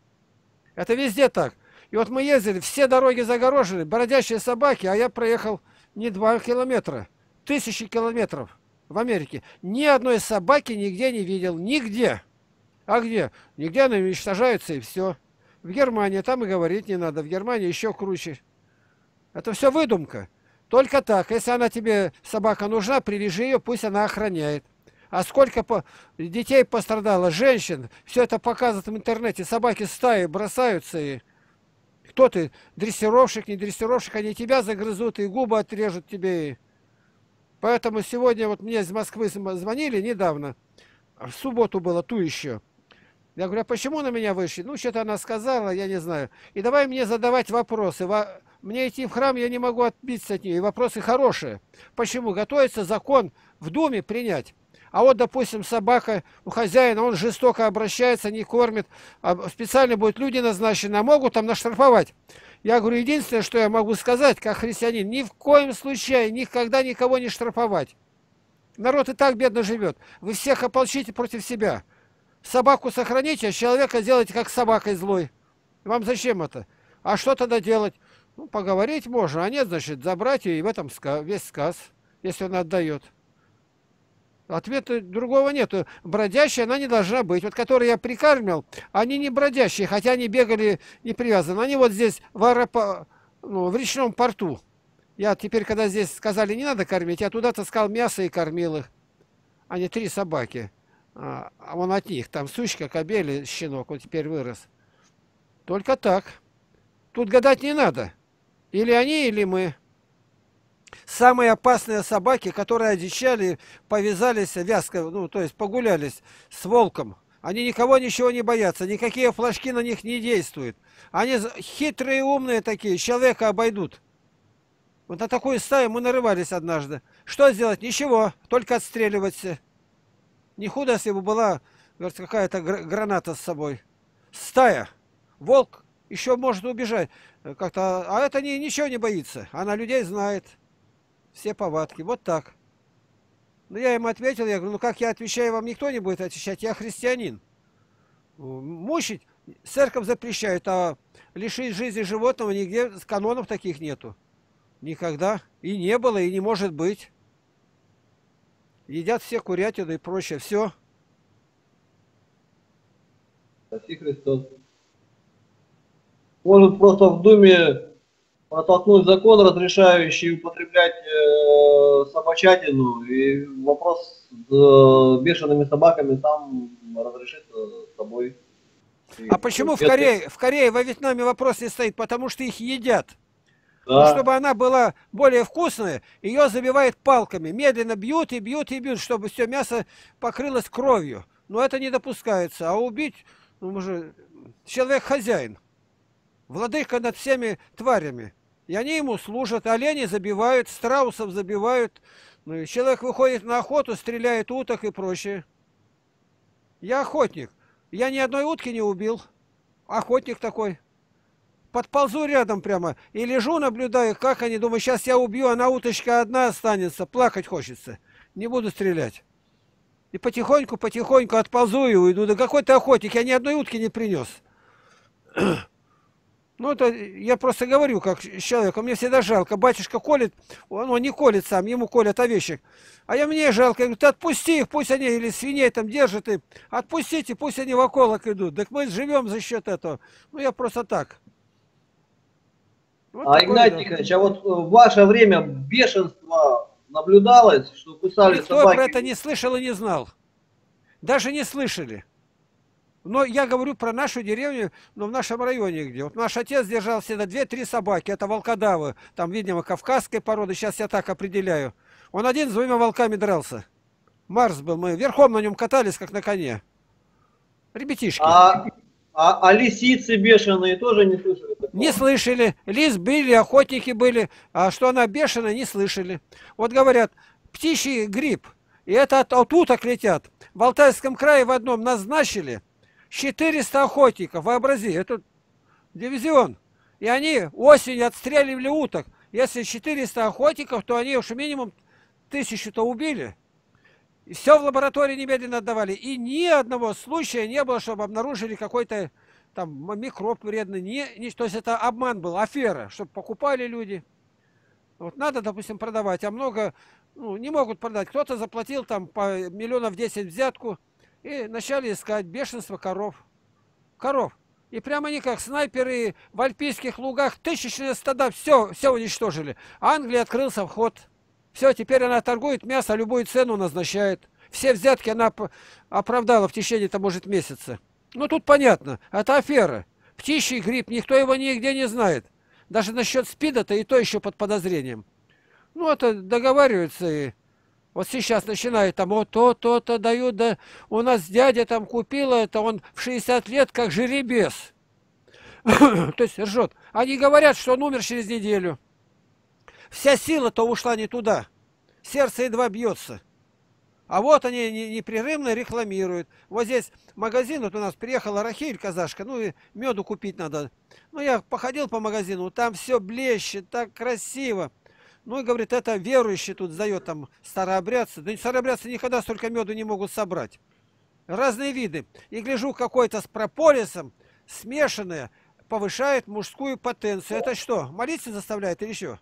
Это везде так. И вот мы ездили, все дороги загорожены, бродящие собаки, а я проехал не 2 километра, 1000 километров в Америке. Ни одной собаки нигде не видел. Нигде. А где? Нигде они уничтожаются и все. В Германии, там и говорить не надо. В Германии еще круче. Это все выдумка. Только так. Если она тебе, собака нужна, привяжи ее, пусть она охраняет. А сколько детей пострадало, женщин, все это показывают в интернете. Собаки стаи бросаются и... Кто ты? Дрессировщик, не дрессировщик, они тебя загрызут и губы отрежут тебе. Поэтому сегодня вот мне из Москвы звонили недавно. В субботу было, ту еще. Я говорю, а почему на меня вышли? Ну, что-то она сказала, я не знаю. И давай мне задавать вопросы. Мне идти в храм, я не могу отбиться от нее. И вопросы хорошие. Почему? Готовится закон в Думе принять. А вот, допустим, собака у хозяина, он жестоко обращается, не кормит. А специально будут люди назначены, а могут там наштрафовать. Я говорю, единственное, что я могу сказать, как христианин, ни в коем случае никогда никого не штрафовать. Народ и так бедно живет. Вы всех ополчите против себя. Собаку сохраните, а человека сделайте как собакой злой. Вам зачем это? А что тогда делать? Ну, поговорить можно, а нет, значит, забрать ее, и в этом весь сказ, если он отдает. Ответа другого нету. Бродящая она не должна быть. Вот которые я прикармливал, они не бродящие, хотя они бегали не привязаны. Они вот здесь в речном порту. Я теперь, когда здесь сказали, не надо кормить, я туда таскал мясо и кормил их. Они 3 собаки. А вон от них, там сучка, кобель и щенок, он теперь вырос. Только так. Тут гадать не надо. Или они, или мы. Самые опасные собаки, которые одичали, повязались вязко, ну, то есть погулялись с волком. Они никого ничего не боятся, никакие флажки на них не действуют. Они хитрые, умные такие, человека обойдут. Вот на такую стаю мы нарывались однажды. Что сделать? Ничего, только отстреливаться. Не худо, если бы была, говорит, какая-то граната с собой. Стая. Волк еще может убежать как-то, а это ничего не боится. Она людей знает. Все повадки. Вот так. Ну, я ему ответил, я говорю, ну, как я отвечаю, вам никто не будет отвечать, я христианин. Мучить церковь запрещает, а лишить жизни животного нигде канонов таких нету. Никогда. И не было, и не может быть. Едят все курятину и прочее. Все. Спаси Христос. Может просто в Думе протолкнуть закон, разрешающий употреблять собачатину, и вопрос с бешеными собаками там разрешится с собой. А почему в Корее, во Вьетнаме вопрос не стоит? Потому что их едят. Да. Но чтобы она была более вкусная, ее забивают палками. Медленно бьют и бьют и бьют, чтобы все мясо покрылось кровью. Но это не допускается. А убить, человек хозяин. Владыка над всеми тварями. И они ему служат. Оленей забивают, страусов забивают. Ну, и человек выходит на охоту, стреляет уток и прочее. Я охотник. Я ни одной утки не убил. Охотник такой. Подползу рядом прямо и лежу, наблюдаю, как они. Думаю, сейчас я убью, а на уточка одна останется. Плакать хочется. Не буду стрелять. И потихоньку отползу и уйду. Да какой ты охотник, я ни одной утки не принес. Ну, это я просто говорю, как человек. Мне всегда жалко. Батюшка колет, он не колет сам, ему колят овечек. А мне жалко. Я говорю, ты отпусти их, пусть они или свиней там держат. И отпустите, пусть они в околок идут. Так мы живем за счет этого. Ну, я просто так. Вот Игнатий Тихонович, а вот в ваше время бешенство наблюдалось, что кусали Никто собаки? про это не слышал и не знал. Даже не слышали. Но я говорю про нашу деревню, но в нашем районе где. Вот наш отец держал всегда 2-3 собаки. Это волкодавы. Там, видимо, кавказской породы. Сейчас я так определяю. Он один с 2 волками дрался. Марс был. Мы верхом на нем катались, как на коне. Ребятишки. А лисицы бешеные тоже не слышали такого? Не слышали. Лис были, охотники были. А что она бешеная, не слышали. Вот говорят, птичий грипп. И это от уток летят. В Алтайском крае в одном назначили 400 охотников. Вообрази, это дивизион. И они осенью отстреливали уток. Если 400 охотников, то они уж минимум 1000-то убили. И все в лаборатории немедленно отдавали. И ни одного случая не было, чтобы обнаружили какой-то там микроб вредный. То есть это обман был, афера, чтобы покупали люди. Вот надо, допустим, продавать, а много не могут продать. Кто-то заплатил там по 10 миллионов взятку и начали искать бешенство коров. И прямо они как снайперы в альпийских лугах тысячные стада все уничтожили. Англия открылся вход. Все, теперь она торгует мясо, любую цену назначает. Все взятки она оправдала в течение, может, месяца. Ну, тут понятно, это афера. Птичий грипп, никто его нигде не знает. Даже насчет СПИДа-то и то еще под подозрением. Ну, это договариваются и... Вот сейчас начинают там, вот то-то дают, да у нас дядя там купил это, он в 60 лет как жеребец. То есть ржет. Они говорят, что он умер через неделю. Вся сила-то ушла не туда. Сердце едва бьется. А вот они непрерывно рекламируют. Вот здесь магазин, вот у нас приехала Рахиль, казашка, и меду купить надо. Я походил по магазину, там все блещет, так красиво. И говорит, это верующий тут сдает там старообрядцы. Да старообрядцы никогда столько меду не могут собрать. Разные виды. И гляжу, какой-то с прополисом смешанное повышает мужскую потенцию. Это что, молиться заставляет или что?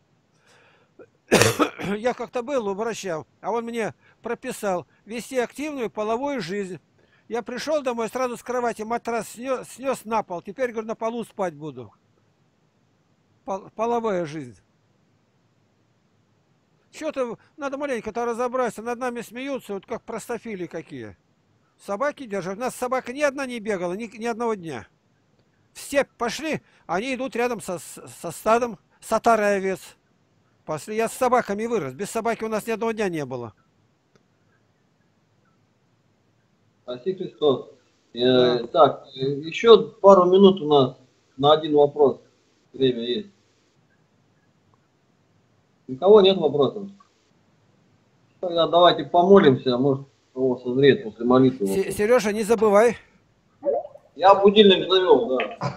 Я как-то был у врача, а он мне прописал вести активную половую жизнь. Я пришел домой, сразу с кровати матрас снес на пол. Теперь, говорю, на полу спать буду. Половая жизнь. Что-то надо маленько-то разобраться. Над нами смеются, вот как простофили какие. Собаки держат. У нас собака ни одна не бегала, ни одного дня. Все пошли, они идут рядом со стадом, с отарой овец. Я с собаками вырос. Без собаки у нас ни одного дня не было. Спасибо, Христос. Так, еще пару минут у нас на один вопрос. Время есть. Никого нет вопросов? Тогда давайте помолимся, может, кого созреет после молитвы. Сережа, не забывай. Я будильник завел, да.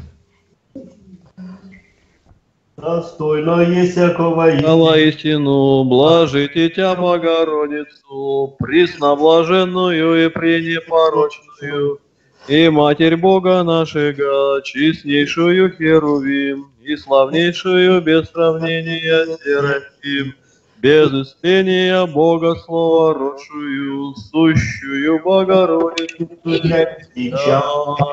Достойно есть всякого истину, блажите Тя Богородицу, пресноблаженную и пренепорочную, и Матерь Бога нашего, честнейшую Херувим, и славнейшую без сравнения Серафим, без истления Бога Слова родшую, сущую Богородицу.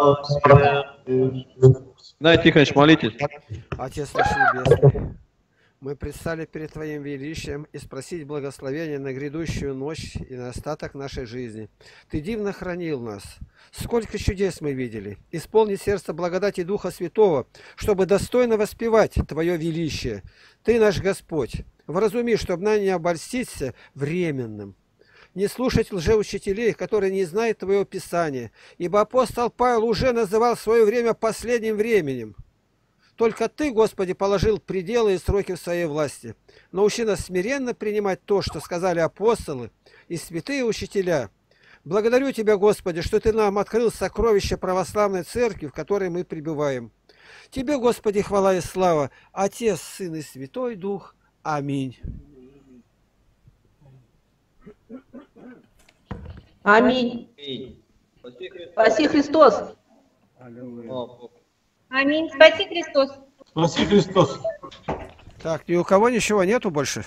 Игнатий Тихонович, молитесь. Отец наш Небесный, Мы предстали перед Твоим величием и спросить благословения на грядущую ночь и на остаток нашей жизни. Ты дивно хранил нас. Сколько чудес мы видели. Исполни сердце благодати Духа Святого, чтобы достойно воспевать Твое величие. Ты наш Господь. Вразуми, чтобы нам не обольститься временным. Не слушать лжеучителей, которые не знают Твоего Писания, ибо апостол Павел уже называл свое время последним временем. Только Ты, Господи, положил пределы и сроки в своей власти. Научи нас смиренно принимать то, что сказали апостолы и святые учителя. Благодарю Тебя, Господи, что Ты нам открыл сокровища православной церкви, в которой мы пребываем. Тебе, Господи, хвала и слава, Отец, Сын и Святой Дух. Аминь. Аминь. Спаси Христос. Аминь. Спаси Христос. Спаси Христос. Так, ни у кого ничего нету больше?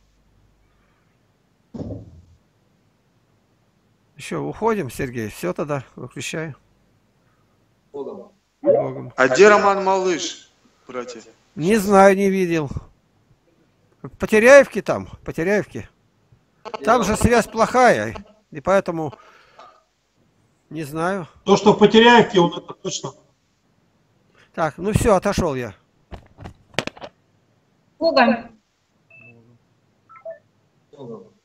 Еще уходим, Сергей. Все тогда, выключаю. Богом. А где Роман Малыш, братья? Не знаю, не видел. В Потеряевке там, в Потеряевке. Там же связь плохая, и поэтому не знаю. То, что в Потеряевке, он это точно. Так, ну все, отошел я. Богом. Богом.